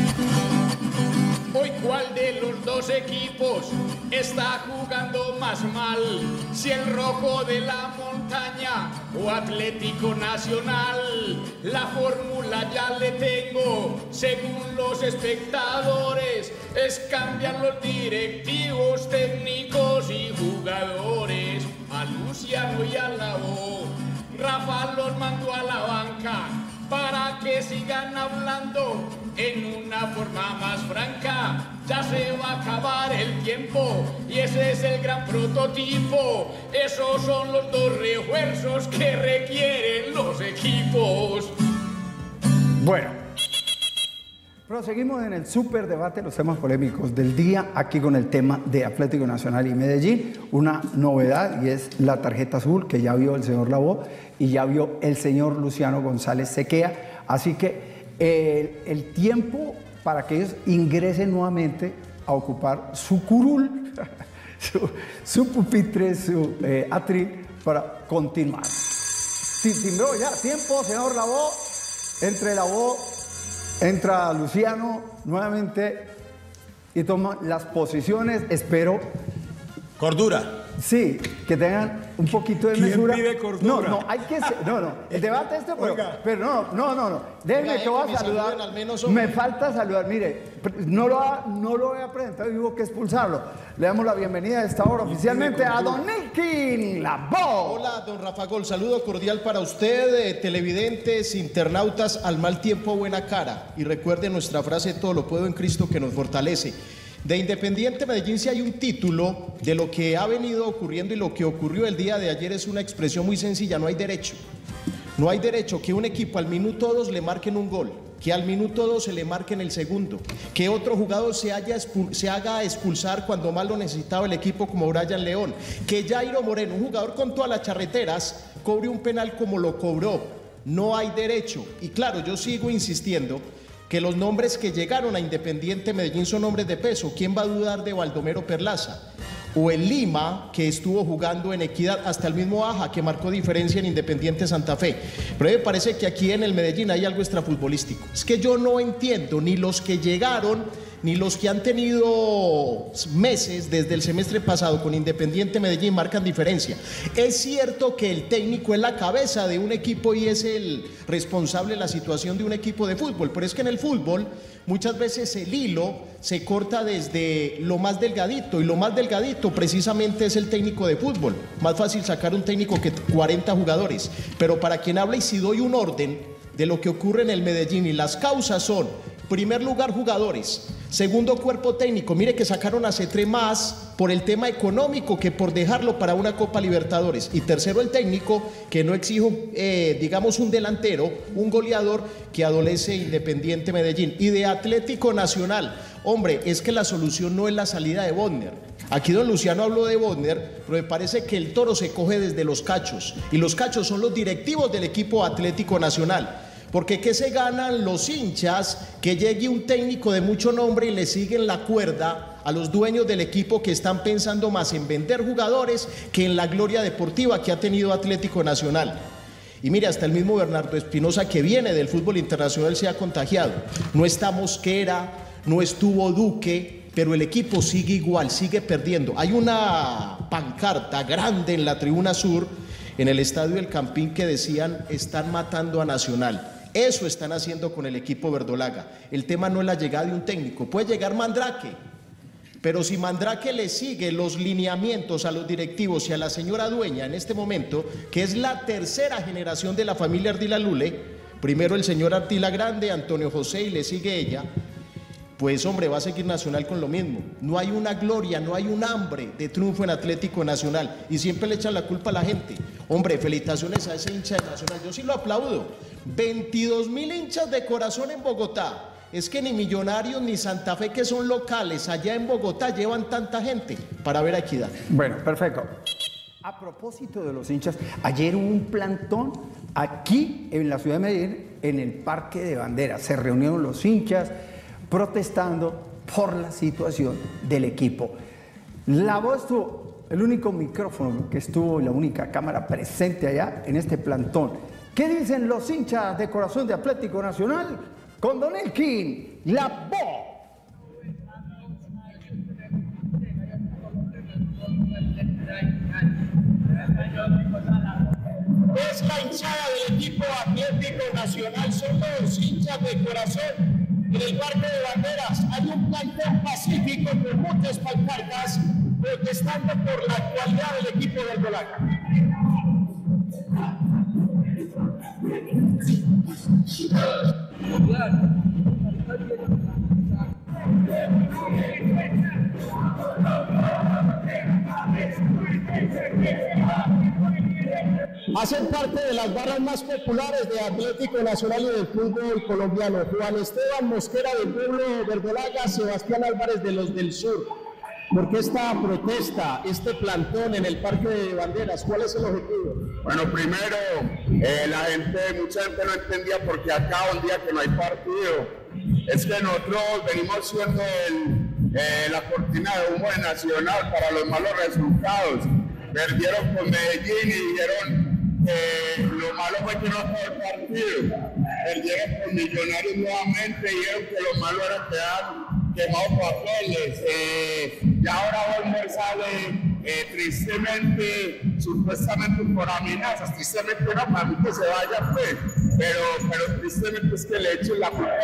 Hoy, ¿cuál de los dos equipos está jugando más mal? Si el Rojo de la Montaña o Atlético Nacional. La fórmula ya le tengo, según los espectadores, es cambiar los directivos, técnicos y jugadores. A Luciano y a Labo, Rafa los mandó a la banca para que sigan hablando en una forma más franca. Ya se va a acabar el tiempo y ese es el gran prototipo. Esos son los dos refuerzos que requieren los equipos. Bueno, proseguimos en el superdebate, los temas polémicos del día, aquí con el tema de Atlético Nacional y Medellín. Una novedad y es la tarjeta azul que ya vio el señor Labo y ya vio el señor Luciano González Sequea. Así que eh, el tiempo para que ellos ingresen nuevamente a ocupar su curul, su, su pupitre, su eh, atril para continuar. Timbró ya, tiempo, señor Labo, entre Labo, entra Luciano nuevamente y toma las posiciones. Espero Cordura. Sí, que tengan un poquito de ¿Quién mesura. pide cordura? No, no, hay que ser, no, no, el debate este, pero, pero no, no, no, no. Déjenme Oiga, que voy eh, a que me saludar. saluden al menos, hombre. Me falta saludar, mire, no lo, ha, no lo he presentado y hubo que expulsarlo. Le damos la bienvenida a esta hora oficialmente a Don Elkin, la voz. Hola, don Rafa Gol, saludo cordial para usted, eh, televidentes, internautas, al mal tiempo buena cara. Y recuerde nuestra frase, todo lo puedo en Cristo que nos fortalece. De Independiente Medellín, si hay un título de lo que ha venido ocurriendo y lo que ocurrió el día de ayer, es una expresión muy sencilla: no hay derecho. No hay derecho que un equipo al minuto dos le marquen un gol, que al minuto dos se le marquen el segundo, que otro jugador se, haya se haga expulsar cuando más lo necesitaba el equipo, como Brian León, que Jairo Moreno, un jugador con todas las charreteras, cobre un penal como lo cobró. No hay derecho. Y claro, yo sigo insistiendo que los nombres que llegaron a Independiente Medellín son nombres de peso. ¿Quién va a dudar de Baldomero Perlaza? O el Lima, que estuvo jugando en Equidad, hasta el mismo Aja, que marcó diferencia en Independiente Santa Fe. Pero me parece que aquí en el Medellín hay algo extrafutbolístico. Es que yo no entiendo ni los que llegaron, ni los que han tenido meses desde el semestre pasado con Independiente Medellín marcan diferencia. Es cierto que el técnico es la cabeza de un equipo y es el responsable de la situación de un equipo de fútbol, pero es que en el fútbol muchas veces el hilo se corta desde lo más delgadito, y lo más delgadito precisamente es el técnico de fútbol. Más fácil sacar un técnico que cuarenta jugadores, pero para quien habla, y si doy un orden de lo que ocurre en el Medellín, y las causas son: primer lugar, jugadores; segundo, cuerpo técnico. Mire que sacaron a Cetré más por el tema económico que por dejarlo para una Copa Libertadores; y tercero, el técnico, que no exige, eh, digamos, un delantero, un goleador, que adolece Independiente Medellín. Y de Atlético Nacional, hombre, es que la solución no es la salida de Bodner. Aquí don Luciano habló de Bodner, pero me parece que el toro se coge desde los cachos, y los cachos son los directivos del equipo Atlético Nacional. Porque ¿qué se ganan los hinchas que llegue un técnico de mucho nombre y le siguen la cuerda a los dueños del equipo, que están pensando más en vender jugadores que en la gloria deportiva que ha tenido Atlético Nacional? Y mire, hasta el mismo Bernardo Espinosa, que viene del fútbol internacional, se ha contagiado. No está Mosquera, no estuvo Duque, pero el equipo sigue igual, sigue perdiendo. Hay una pancarta grande en la tribuna sur, en el estadio El Campín, que decían: están matando a Nacional. Eso están haciendo con el equipo verdolaga. El tema no es la llegada de un técnico. Puede llegar Mandrake, pero si Mandrake le sigue los lineamientos a los directivos y a la señora dueña en este momento, que es la tercera generación de la familia Ardila Lule, primero el señor Ardila Grande, Antonio José, y le sigue ella, pues hombre, va a seguir Nacional con lo mismo. No hay una gloria, no hay un hambre de triunfo en Atlético Nacional, y siempre le echan la culpa a la gente. Hombre, felicitaciones a ese hincha de Nacional, yo sí lo aplaudo. veintidós mil hinchas de corazón en Bogotá. Es que ni Millonarios ni Santa Fe, que son locales allá en Bogotá, llevan tanta gente para ver a Equidad. Bueno, perfecto. A propósito de los hinchas, ayer hubo un plantón aquí en la ciudad de Medellín, en el Parque de Banderas. Se reunieron los hinchas protestando por la situación del equipo. La voz estuvo, el único micrófono que estuvo, la única cámara presente allá en este plantón. ¿Qué dicen los hinchas de corazón de Atlético Nacional? Con Don Elkin, la voz. Es la hinchada del equipo Atlético Nacional, son los hinchas de corazón. En el Parque de Banderas hay un plantón pacífico con muchas pancartas protestando por la actualidad del equipo del Bolaca. Hacen parte de las barras más populares de Atlético Nacional y del fútbol colombiano: Juan Esteban Mosquera del pueblo verdolaga, Sebastián Álvarez de los del sur. ¿Por qué esta protesta, este plantón en el Parque de Banderas? ¿Cuál es el objetivo? Bueno, primero, eh, la gente, mucha gente no entendía por qué acá un día que no hay partido. Es que nosotros venimos siendo el, eh, la cortina de humo de Nacional para los malos resultados. Perdieron con Medellín y dijeron que eh, lo malo fue que no fue el partido. Perdieron con Millonarios nuevamente y dijeron que lo malo era quedar quemados papeles. Eh, y ahora Bolmer sale eh, tristemente, supuestamente por amenazas, tristemente no, para mí que se vaya pues, pero, pero tristemente es que le echen la culpa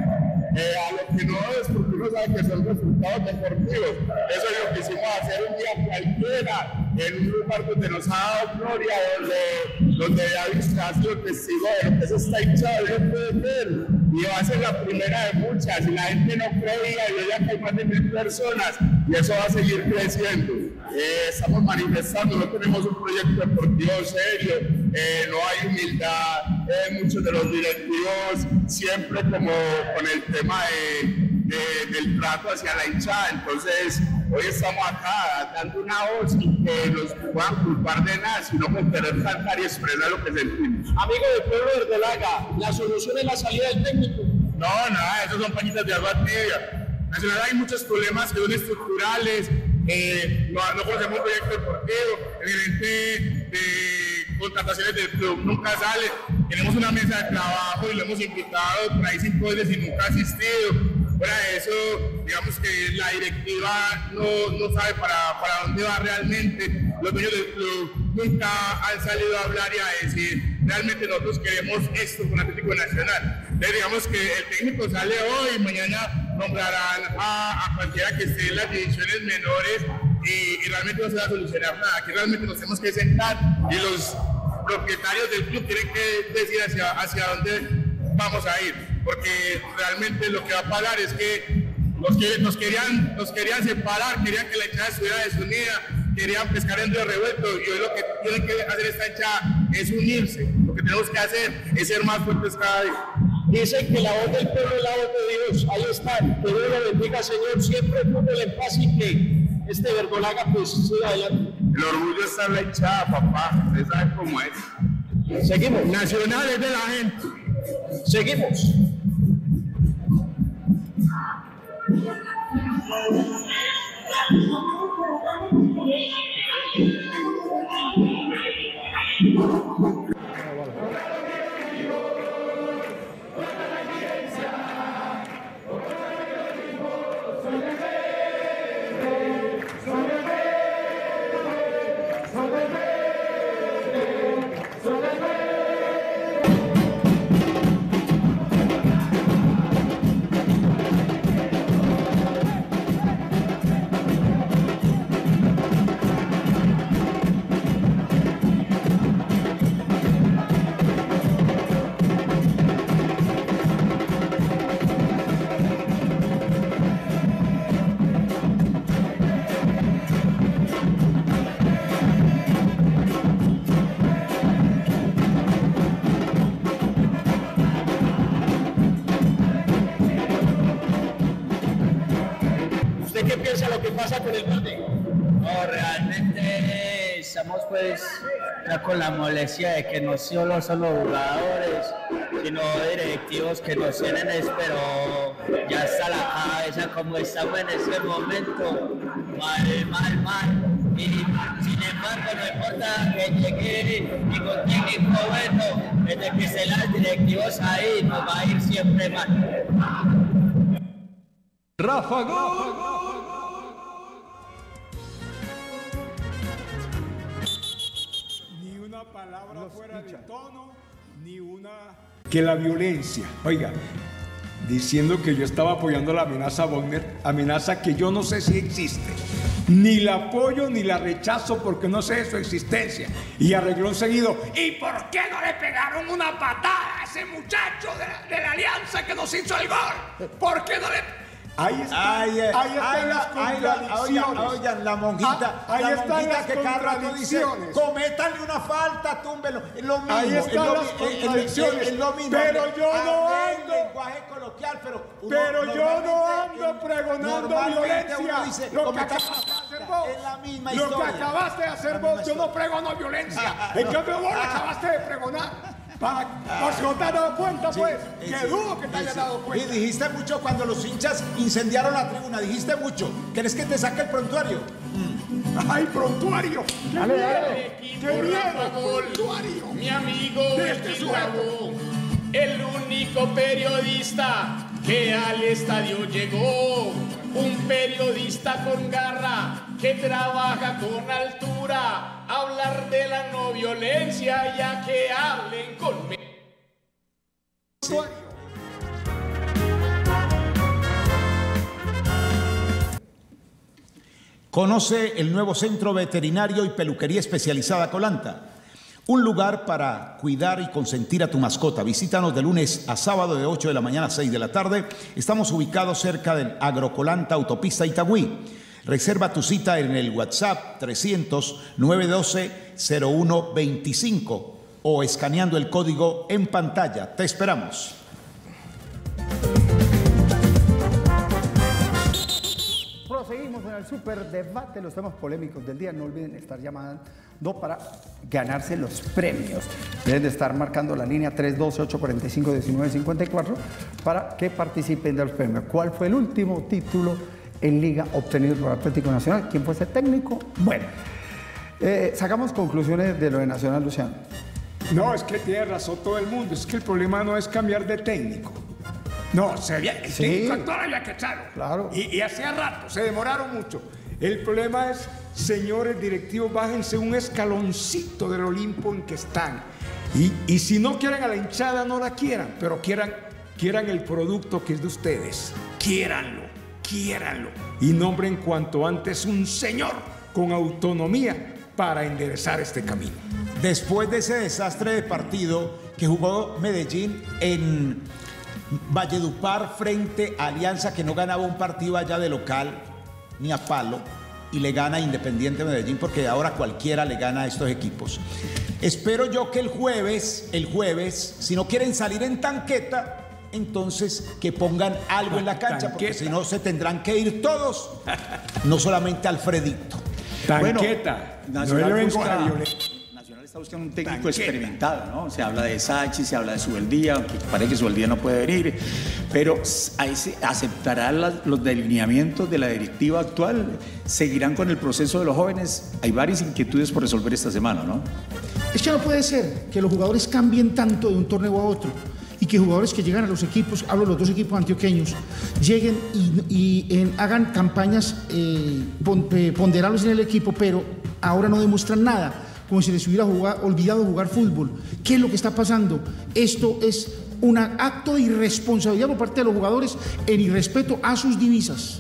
eh, a lo que no es, porque uno sabe que son resultados deportivos. Eso es lo que hicimos hacer un día cualquiera, en un lugar donde nos ha dado gloria, donde, donde David ha sido testigo de lo que es esta hinchada, no puede ver. Y va a ser la primera de muchas, y la gente no creía, y hoy acá hay más de mil personas, y eso va a seguir creciendo. Eh, estamos manifestando, no tenemos un proyecto deportivo serio, eh, no hay humildad, eh, muchos de los directivos siempre como con el tema de, de, del trato hacia la hinchada. Entonces hoy estamos acá dando una voz y que nos puedan culpar de nada, sino con querer cantar y expresar lo que sentimos. Amigo del pueblo de Verdolaga, ¿la solución es la salida del técnico? No, nada, esos son pañitas de agua tibia. Nacional hay muchos problemas que son estructurales, eh, no, no conocemos un proyecto deportivo, el gerente de contrataciones del club nunca sale, tenemos una mesa de trabajo y lo hemos invitado por ahí cinco veces y nunca ha asistido. Fuera de eso, digamos que la directiva no, no sabe para, para dónde va realmente, los dueños del club nunca han salido a hablar y a decir, realmente nosotros queremos esto con Atlético Nacional. Entonces digamos que el técnico sale hoy, mañana nombrarán a, a cualquiera que esté en las divisiones menores y, y realmente no se va a solucionar nada. Aquí realmente nos tenemos que sentar y los propietarios del club tienen que decir hacia, hacia dónde vamos a ir, porque realmente lo que va a pasar es que nos, nos, querían, nos querían separar, querían que la hinchada estuviera desunida, querían pescar en río revuelto, y hoy lo que tiene que hacer esta hinchada es unirse. Lo que tenemos que hacer es ser más fuertes cada día. Dicen que la voz del pueblo es la voz de Dios. Ahí está. Que Dios lo bendiga, Señor. Siempre fútbol en paz y que este Verdolaga pues siga adelante. El orgullo está en la hinchada, papá. Ustedes saben cómo es. Seguimos. Nacionales de la gente. Seguimos. ¿Qué piensa lo que pasa con el Valle? No, realmente estamos pues ya con la molestia de que no solo son los jugadores, sino directivos que nos tienen, es, pero ya está la cabeza como estamos en este momento, mal, mal, mal. Y sin embargo no importa que llegue ningún técnico bueno, desde que estén los directivos ahí nos va a ir siempre mal. Rafa Gol. Ni una palabra fuera de tono, ni una... Que la violencia, oiga, diciendo que yo estaba apoyando la amenaza a Wagner, amenaza que yo no sé si existe. Ni la apoyo ni la rechazo porque no sé de su existencia. Y arregló un seguido. ¿Y por qué no le pegaron una patada a ese muchacho de la, de la Alianza que nos hizo el gol? ¿Por qué no le...? Ahí está, ahí, ahí están ahí, las ahí, contradicciones. Oigan, oigan, la monjita, Ah, ahí la están monjita las que cada rato dice, contradicciones. cométale una falta, túmbelo. Es lo mismo. Ahí es están lo, las es- es- contradicciones. es lo mismo. Pero yo no Hablé en ando- lenguaje coloquial, pero uno Pero yo no normalmente- ando pregonando normalmente violencia. uno dice, Lo que cometa acabaste de hacer vos. es la misma Lo que historia. acabaste de hacer La vos, misma yo no pregono violencia. En cambio vos la acabaste de pregonar. Para, por si no te has dado cuenta, Sí, pues. eh, Que sí, dudo que te eh, hayas sí. dado Y cuenta. dijiste mucho cuando los hinchas incendiaron la tribuna, dijiste mucho. ¿Querés que te saque el prontuario? ¡Ay, prontuario! ¡Qué Dale, miedo! dale. ¡Qué miedo! ¡Prontuario! Mi amigo De este Equilabo, el único periodista que al estadio llegó, un periodista con garra que trabaja con altura, hablar de la no violencia, ya que hablen conmigo. Sí. Conoce el nuevo Centro Veterinario y Peluquería Especializada Colanta. Un lugar para cuidar y consentir a tu mascota. Visítanos de lunes a sábado de ocho de la mañana a seis de la tarde. Estamos ubicados cerca del Agrocolanta Autopista Itagüí. Reserva tu cita en el WhatsApp trescientos, novecientos doce, cero uno veinticinco o escaneando el código en pantalla. Te esperamos. Proseguimos en el superdebate, los temas polémicos del día. No olviden estar llamando para ganarse los premios. Deben de estar marcando la línea tres doce, ocho cuarenta y cinco, diecinueve cincuenta y cuatro para que participen de los premios. ¿Cuál fue el último título en Liga obtenido por Atlético Nacional? ¿Quién fue ese técnico? Bueno, eh, sacamos conclusiones de lo de Nacional, Luciano. No, es que tiene razón todo el mundo. Es que el problema no es cambiar de técnico. No, se había, el Sí. técnico actual había que echarlo. Claro. Y, y hacía rato, se demoraron mucho. El problema es, señores directivos, bájense un escaloncito del Olimpo en que están. Y, y si no quieren a la hinchada, no la quieran, pero quieran, quieran el producto que es de ustedes. Quiéranlo, quiéranlo. Y nombren cuanto antes un señor con autonomía para enderezar este camino. Después de ese desastre de partido que jugó Medellín en Valledupar frente a Alianza, que no ganaba un partido allá de local ni a palo, y le gana a Independiente Medellín, porque ahora cualquiera le gana a estos equipos. Espero yo que el jueves, el jueves, si no quieren salir en tanqueta, entonces que pongan algo en la cancha, porque si no se tendrán que ir todos, no solamente Alfredito. Tanqueta. Bueno, Nacional, No le vengo busca, a violencia. Nacional está buscando un técnico Tanqueta. experimentado, ¿no? Se habla de Sachi, se habla de Subeldía, aunque parece que Subeldía no puede venir, pero ahí se aceptará la, los delineamientos de la directiva actual, seguirán con el proceso de los jóvenes. Hay varias inquietudes por resolver esta semana, ¿no? Es que no puede ser que los jugadores cambien tanto de un torneo a otro y que jugadores que llegan a los equipos, hablo de los dos equipos antioqueños, lleguen y, y en, hagan campañas eh, pon, eh, ponderables en el equipo, pero ahora no demuestran nada, como si les hubiera jugado, olvidado jugar fútbol. ¿Qué es lo que está pasando? Esto es un acto de irresponsabilidad por parte de los jugadores en irrespeto a sus divisas.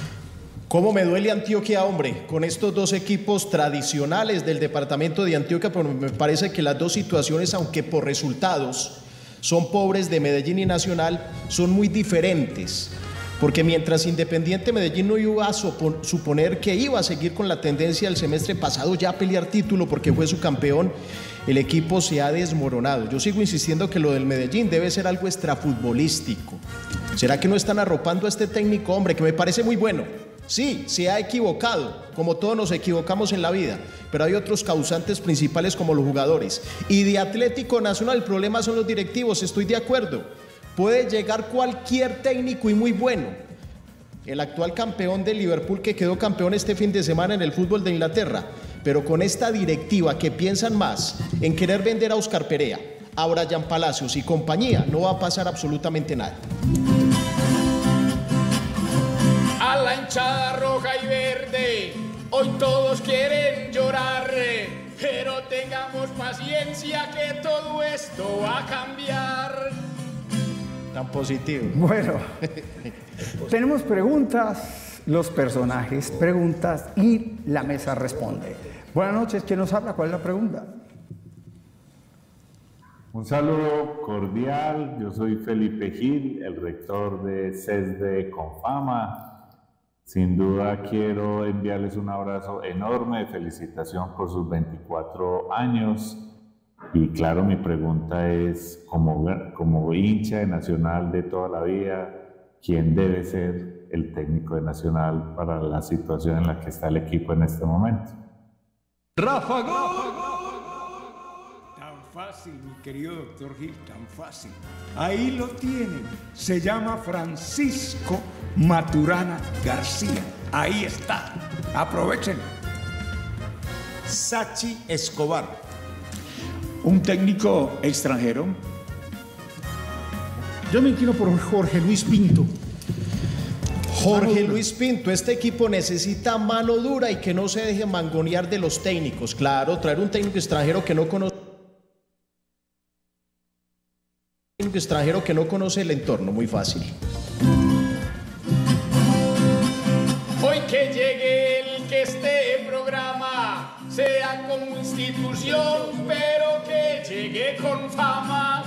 ¿Cómo me duele Antioquia, hombre? Con estos dos equipos tradicionales del departamento de Antioquia, pero me parece que las dos situaciones, aunque por resultados son pobres, de Medellín y Nacional, son muy diferentes. Porque mientras Independiente Medellín no iba a suponer que iba a seguir con la tendencia del semestre pasado ya a pelear título porque fue su campeón, el equipo se ha desmoronado. Yo sigo insistiendo que lo del Medellín debe ser algo extrafutbolístico. ¿Será que no están arropando a este técnico, hombre, que me parece muy bueno? Sí, se ha equivocado, como todos nos equivocamos en la vida, pero hay otros causantes principales como los jugadores. Y de Atlético Nacional el problema son los directivos, estoy de acuerdo. Puede llegar cualquier técnico y muy bueno. El actual campeón de Liverpool, que quedó campeón este fin de semana en el fútbol de Inglaterra, pero con esta directiva que piensan más en querer vender a Oscar Perea, a Brian Palacios y compañía, no va a pasar absolutamente nada. A la hinchada roja y verde, hoy todos quieren llorar, pero tengamos paciencia que todo esto va a cambiar. Tan positivo. Bueno, tenemos preguntas, los personajes preguntas y la mesa responde. Buenas noches, ¿quién nos habla? ¿Cuál es la pregunta? Un saludo cordial, yo soy Felipe Gil, el rector de C E S D Confama. Sin duda quiero enviarles un abrazo enorme de felicitación por sus veinticuatro años. Y claro, mi pregunta es, como, como hincha de Nacional de toda la vida, ¿quién debe ser el técnico de Nacional para la situación en la que está el equipo en este momento? Rafa Gol. Tan fácil, mi querido doctor Gil, tan fácil. Ahí lo tienen. Se llama Francisco Maturana García. Ahí está. Aprovechen. Sachi Escobar. Un técnico extranjero. Yo me inclino por Jorge Luis Pinto. Jorge Luis Pinto, este equipo necesita mano dura y que no se deje mangonear de los técnicos. Claro, traer un técnico extranjero que no conoce técnico extranjero que no conoce el entorno, muy fácil. Hoy que llegue el que este programa sea como institución, pero que llegue con fama.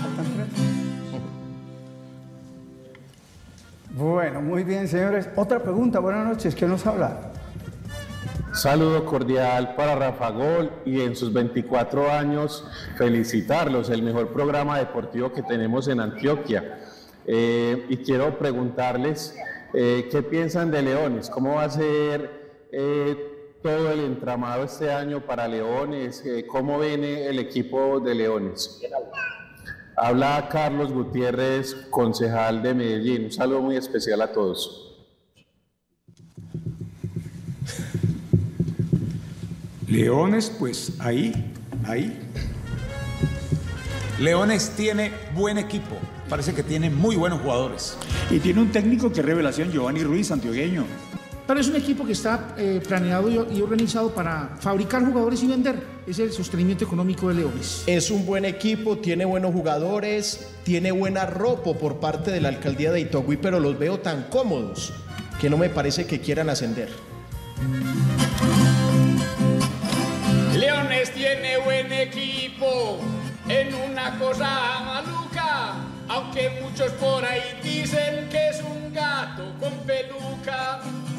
Bueno, muy bien, señores. Otra pregunta, buenas noches, ¿qué nos habla? Saludo cordial para Rafa Gol y en sus veinticuatro años felicitarlos, el mejor programa deportivo que tenemos en Antioquia. Eh, y quiero preguntarles eh, qué piensan de Leones, cómo va a ser eh, todo el entramado este año para Leones, eh, cómo viene el equipo de Leones. Habla Carlos Gutiérrez, concejal de Medellín. Un saludo muy especial a todos. Leones, pues ahí, ahí. Leones tiene buen equipo, parece que tiene muy buenos jugadores. Y tiene un técnico que es revelación, Giovanni Ruiz, antioqueño. Pero es un equipo que está eh, planeado y, y organizado para fabricar jugadores y vender. Es el sostenimiento económico de Leones. Es un buen equipo, tiene buenos jugadores, tiene buena ropa por parte de la alcaldía de Itagüí, pero los veo tan cómodos que no me parece que quieran ascender. Leones tiene buen equipo en una cosa maluca, aunque muchos por ahí dicen que es un gato con peluca.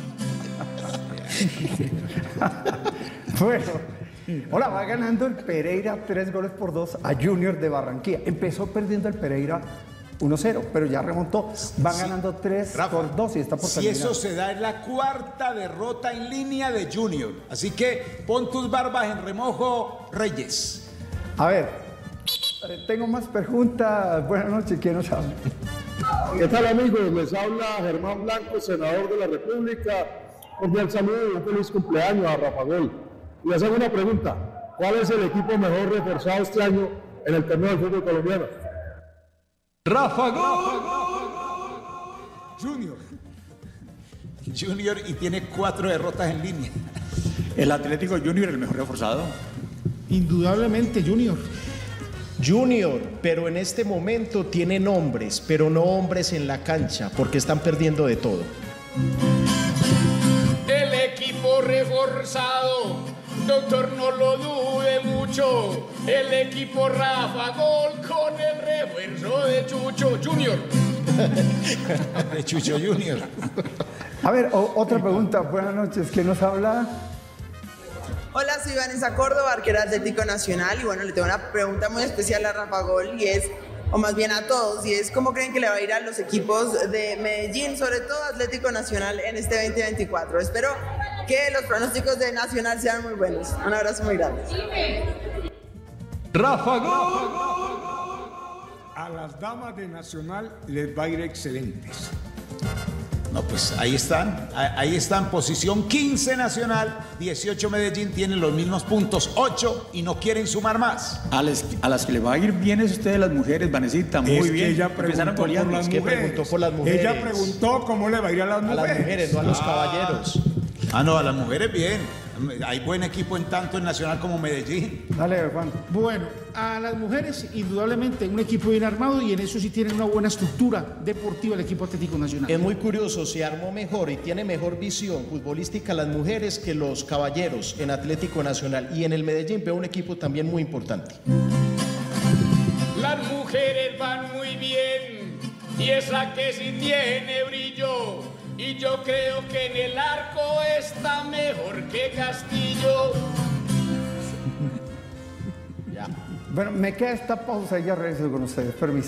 Bueno, hola, va ganando el Pereira tres goles por dos a Junior de Barranquilla. Empezó perdiendo el Pereira uno cero, pero ya remontó. Van sí. ganando tres por dos y está por si terminar. eso se da, es la cuarta derrota en línea de Junior. Así que pon tus barbas en remojo, Reyes. A ver, tengo más preguntas. Buenas noches, ¿quién nos habla? ¿Qué tal, amigos? Les habla Germán Blanco, senador de la República. Cordial saludo y un feliz cumpleaños a Rafa Gol. Y les hago una pregunta. ¿Cuál es el equipo mejor reforzado este año en el torneo del fútbol colombiano? Rafa Gol. Junior. Junior y tiene cuatro derrotas en línea. El Atlético Junior, el mejor reforzado. Indudablemente, Junior. Junior, pero en este momento tiene nombres, pero no hombres en la cancha, porque están perdiendo de todo. El equipo reforzado, doctor, no lo dude mucho. El equipo Rafa Gol con el refuerzo de Chucho Junior. De Chucho Junior. A ver, o, otra pregunta. Buenas noches, ¿quién nos habla? Hola, soy Vanessa Córdoba, arquera Atlético Nacional, y bueno, le tengo una pregunta muy especial a Rafa Gol, y es, o más bien a todos, y es ¿cómo creen que le va a ir a los equipos de Medellín, sobre todo Atlético Nacional, en este veinte veinticuatro? Espero que los pronósticos de Nacional sean muy buenos. Un abrazo muy grande. Rafa Gol. A las damas de Nacional les va a ir excelentes. No, pues ahí están, ahí están, posición quince Nacional, dieciocho Medellín, tienen los mismos puntos, ocho, y no quieren sumar más. A las, a las que le va a ir bien es ustedes las mujeres, Vanesita, muy es bien. Que ella preguntó por las mujeres. Que preguntó por las mujeres. Ella preguntó cómo le va a ir a las mujeres. A las mujeres, no a los ah. caballeros. Ah, no, a las mujeres bien. Hay buen equipo en tanto en Nacional como Medellín. Dale, Juan. Bueno, a las mujeres, indudablemente, un equipo bien armado, y en eso sí tienen una buena estructura deportiva el equipo Atlético Nacional. Es muy curioso, se armó mejor y tiene mejor visión futbolística las mujeres que los caballeros en Atlético Nacional. Y en el Medellín veo un equipo también muy importante. Las mujeres van muy bien, y esa que sí tiene brillo. Y yo creo que en el arco está mejor que Castillo. Ya. Bueno, me queda esta pausa y ya regreso con ustedes. Permiso.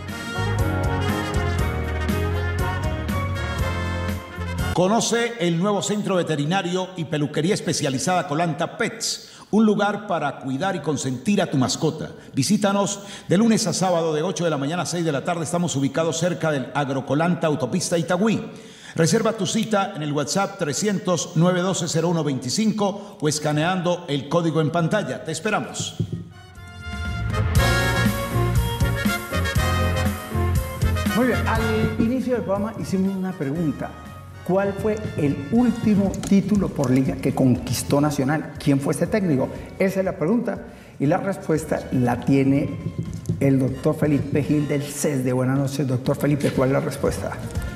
Conoce el nuevo centro veterinario y peluquería especializada Colanta Pets, un lugar para cuidar y consentir a tu mascota. Visítanos de lunes a sábado de ocho de la mañana a seis de la tarde. Estamos ubicados cerca del Agrocolanta Autopista Itagüí. Reserva tu cita en el WhatsApp trescientos, nueve doce, cero uno veinticinco o escaneando el código en pantalla. Te esperamos. Muy bien, al inicio del programa hicimos una pregunta. ¿Cuál fue el último título por liga que conquistó Nacional? ¿Quién fue este técnico? Esa es la pregunta y la respuesta la tiene el doctor Felipe Gil del C E S D. Buenas noches, doctor Felipe, ¿cuál es la respuesta?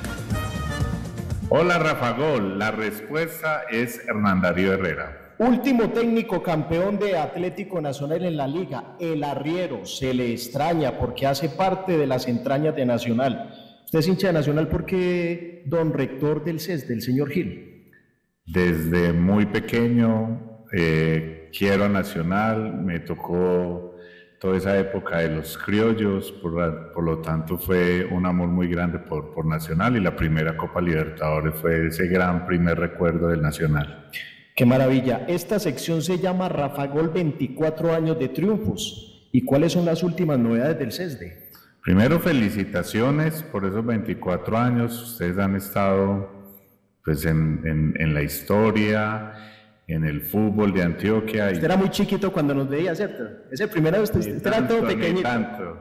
Hola, Rafa Gol. La respuesta es Hernán Darío Herrera. Último técnico campeón de Atlético Nacional en la liga, el arriero. Se le extraña porque hace parte de las entrañas de Nacional. Usted es hincha de Nacional porque don rector del C E S D, del señor Gil. Desde muy pequeño eh, quiero a Nacional, me tocó toda esa época de los criollos, por, por lo tanto fue un amor muy grande por, por Nacional y la primera Copa Libertadores fue ese gran primer recuerdo del Nacional. ¡Qué maravilla! Esta sección se llama Rafa Gol veinticuatro años de triunfos. ¿Y cuáles son las últimas novedades del C E S D? Primero, felicitaciones por esos veinticuatro años. Ustedes han estado pues, en, en, en la historia, en el fútbol de Antioquia. Y... Usted era muy chiquito cuando nos veía, ¿cierto? Es el primero, usted, usted tanto, era todo pequeñito. Tanto.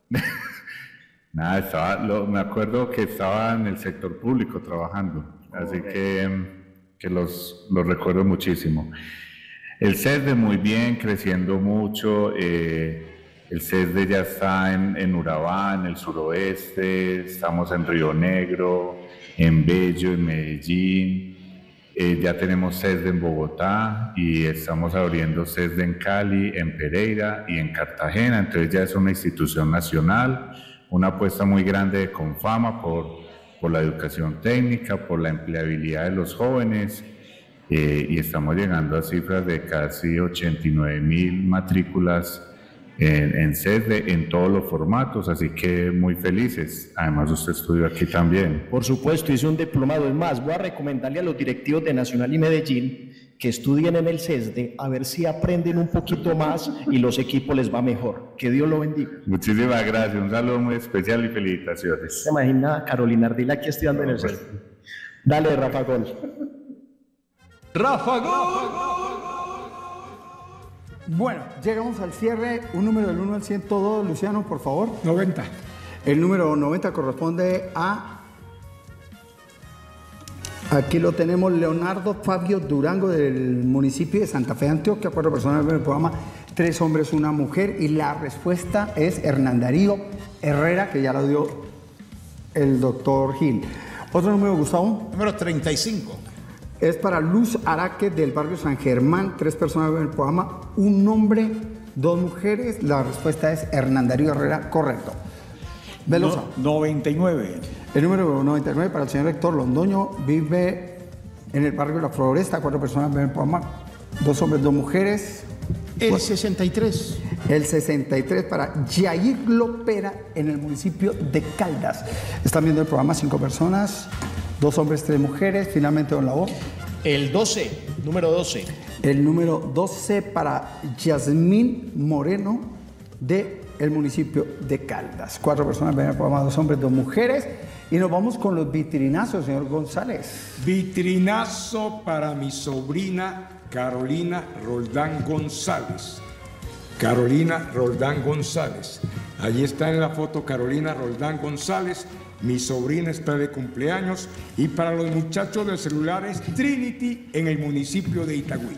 Nada, estaba, lo, me acuerdo que estaba en el sector público trabajando, así okay. que, que los, los recuerdo muchísimo. El C E S D muy bien, creciendo mucho. Eh, El C E S D ya está en, en Urabá, en el suroeste, estamos en Río Negro, en Bello, en Medellín, eh, ya tenemos C E S D en Bogotá y estamos abriendo C E S D en Cali, en Pereira y en Cartagena, entonces ya es una institución nacional, una apuesta muy grande de Confama por, por la educación técnica, por la empleabilidad de los jóvenes eh, y estamos llegando a cifras de casi ochenta y nueve mil matrículas En, en C E S D, en todos los formatos, así que muy felices. Además, usted estudió aquí también. Por supuesto, hice un diplomado. Es más, voy a recomendarle a los directivos de Nacional y Medellín que estudien en el C E S D, a ver si aprenden un poquito más y los equipos les va mejor. Que Dios lo bendiga. Muchísimas gracias, un saludo muy especial y felicitaciones. ¿Se imagina a Carolina Ardila aquí estudiando no, en el pues. C E S D? Dale, Rafa Gol. Rafa Gol. Bueno, llegamos al cierre. Un número del uno al ciento dos, Luciano, por favor. noventa. El número noventa corresponde a... Aquí lo tenemos, Leonardo Fabio Durango, del municipio de Santa Fe, Antioquia. Cuatro personas en el programa, tres hombres, una mujer. Y la respuesta es Hernán Darío Herrera, que ya lo dio el doctor Gil. ¿Otro número, Gustavo? Número treinta y cinco. Es para Luz Araque del barrio San Germán, tres personas en el programa, un hombre, dos mujeres. La respuesta es Hernán Darío Herrera, correcto. Velosa. No, noventa y nueve. El número noventa y nueve para el señor Héctor Londoño, vive en el barrio La Floresta, cuatro personas en el programa, dos hombres, dos mujeres. El sesenta y tres. El sesenta y tres para Yair Lopera en el municipio de Caldas. Están viendo el programa cinco personas. Dos hombres, tres mujeres. Finalmente, don Lavo. El doce, número doce. El número doce para Yasmín Moreno de el municipio de Caldas. Cuatro personas ven el programa, dos hombres, dos mujeres. Y nos vamos con los vitrinazos, señor González. Vitrinazo para mi sobrina Carolina Roldán González. Carolina Roldán González. Allí está en la foto Carolina Roldán González. Mi sobrina está de cumpleaños. Y para los muchachos de celulares, Trinity en el municipio de Itagüí.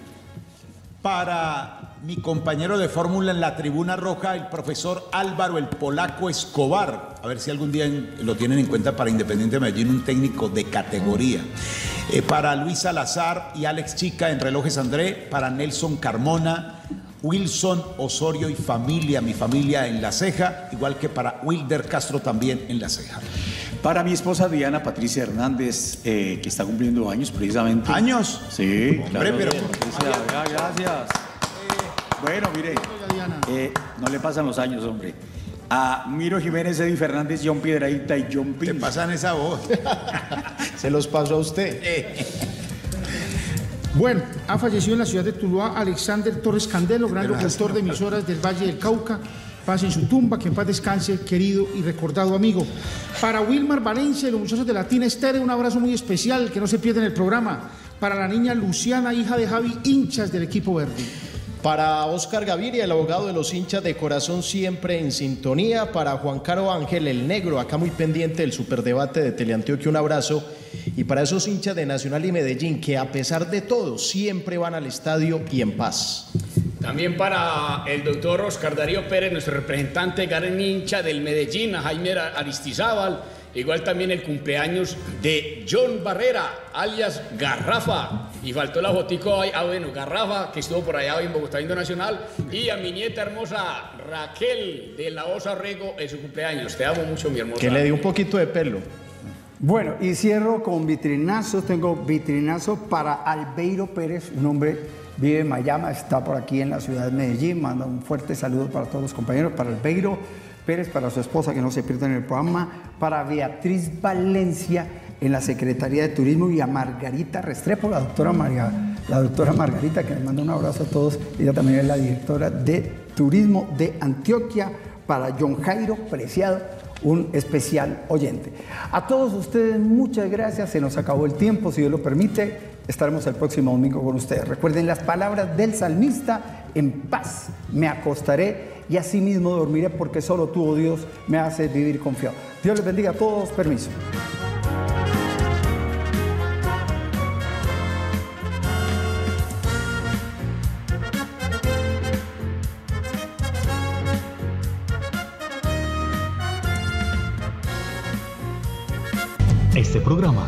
Para mi compañero de fórmula en la tribuna roja, el profesor Álvaro el Polaco Escobar. A ver si algún día lo tienen en cuenta para Independiente de Medellín, un técnico de categoría. Eh, para Luis Salazar y Alex Chica en Relojes André. Para Nelson Carmona, Wilson Osorio y familia, mi familia en La Ceja, igual que para Wilder Castro también en La Ceja. Para mi esposa Diana Patricia Hernández, eh, que está cumpliendo años precisamente. ¿Años? Sí, hombre, claro. pero... Patricia, gracias. Eh, bueno, mire, eh, no le pasan los años, hombre. A Miro Jiménez, Eddie Fernández, John Piedrahita y John Pin. Te pasan esa voz. Se los paso a usted. Eh. Bueno, ha fallecido en la ciudad de Tuluá Alexander Torres Candelo, gran locutor de emisoras del Valle del Cauca. Paz en su tumba, que en paz descanse, querido y recordado amigo. Para Wilmar Valencia y los muchachos de Latina Estéreo, un abrazo muy especial, que no se pierden el programa. Para la niña Luciana, hija de Javi, hinchas del equipo verde. Para Oscar Gaviria, el abogado de los hinchas de corazón siempre en sintonía. Para Juan Caro Ángel, el negro, acá muy pendiente del superdebate de Teleantioquia, un abrazo. Y para esos hinchas de Nacional y Medellín, que a pesar de todo, siempre van al estadio y en paz. También para el doctor Oscar Darío Pérez, nuestro representante gran hincha del Medellín, a Jaime Aristizábal. Igual también el cumpleaños de John Barrera, alias Garrafa. Y faltó la fotico ahí, ah bueno, Garrafa, que estuvo por allá hoy en Bogotá Internacional. Y a mi nieta hermosa Raquel de la Osa Rego en su cumpleaños. Te amo mucho, mi hermosa. Que le dio un poquito de pelo. Bueno, y cierro con vitrinazos. Tengo vitrinazo para Albeiro Pérez, un hombre, vive en Miami, está por aquí en la ciudad de Medellín. Manda un fuerte saludo para todos los compañeros, para Albeiro Pérez, para su esposa, que no se pierdan el programa, para Beatriz Valencia en la Secretaría de Turismo y a Margarita Restrepo, la doctora, Marga, la doctora Margarita, que le manda un abrazo a todos. Ella también es la directora de Turismo de Antioquia. Para John Jairo Preciado, un especial oyente. A todos ustedes, muchas gracias. Se nos acabó el tiempo, si Dios lo permite. Estaremos el próximo domingo con ustedes. Recuerden las palabras del salmista: en paz me acostaré y asimismo dormiré, porque solo tú, oh Dios, me haces vivir confiado. Dios les bendiga a todos. Permiso. Este programa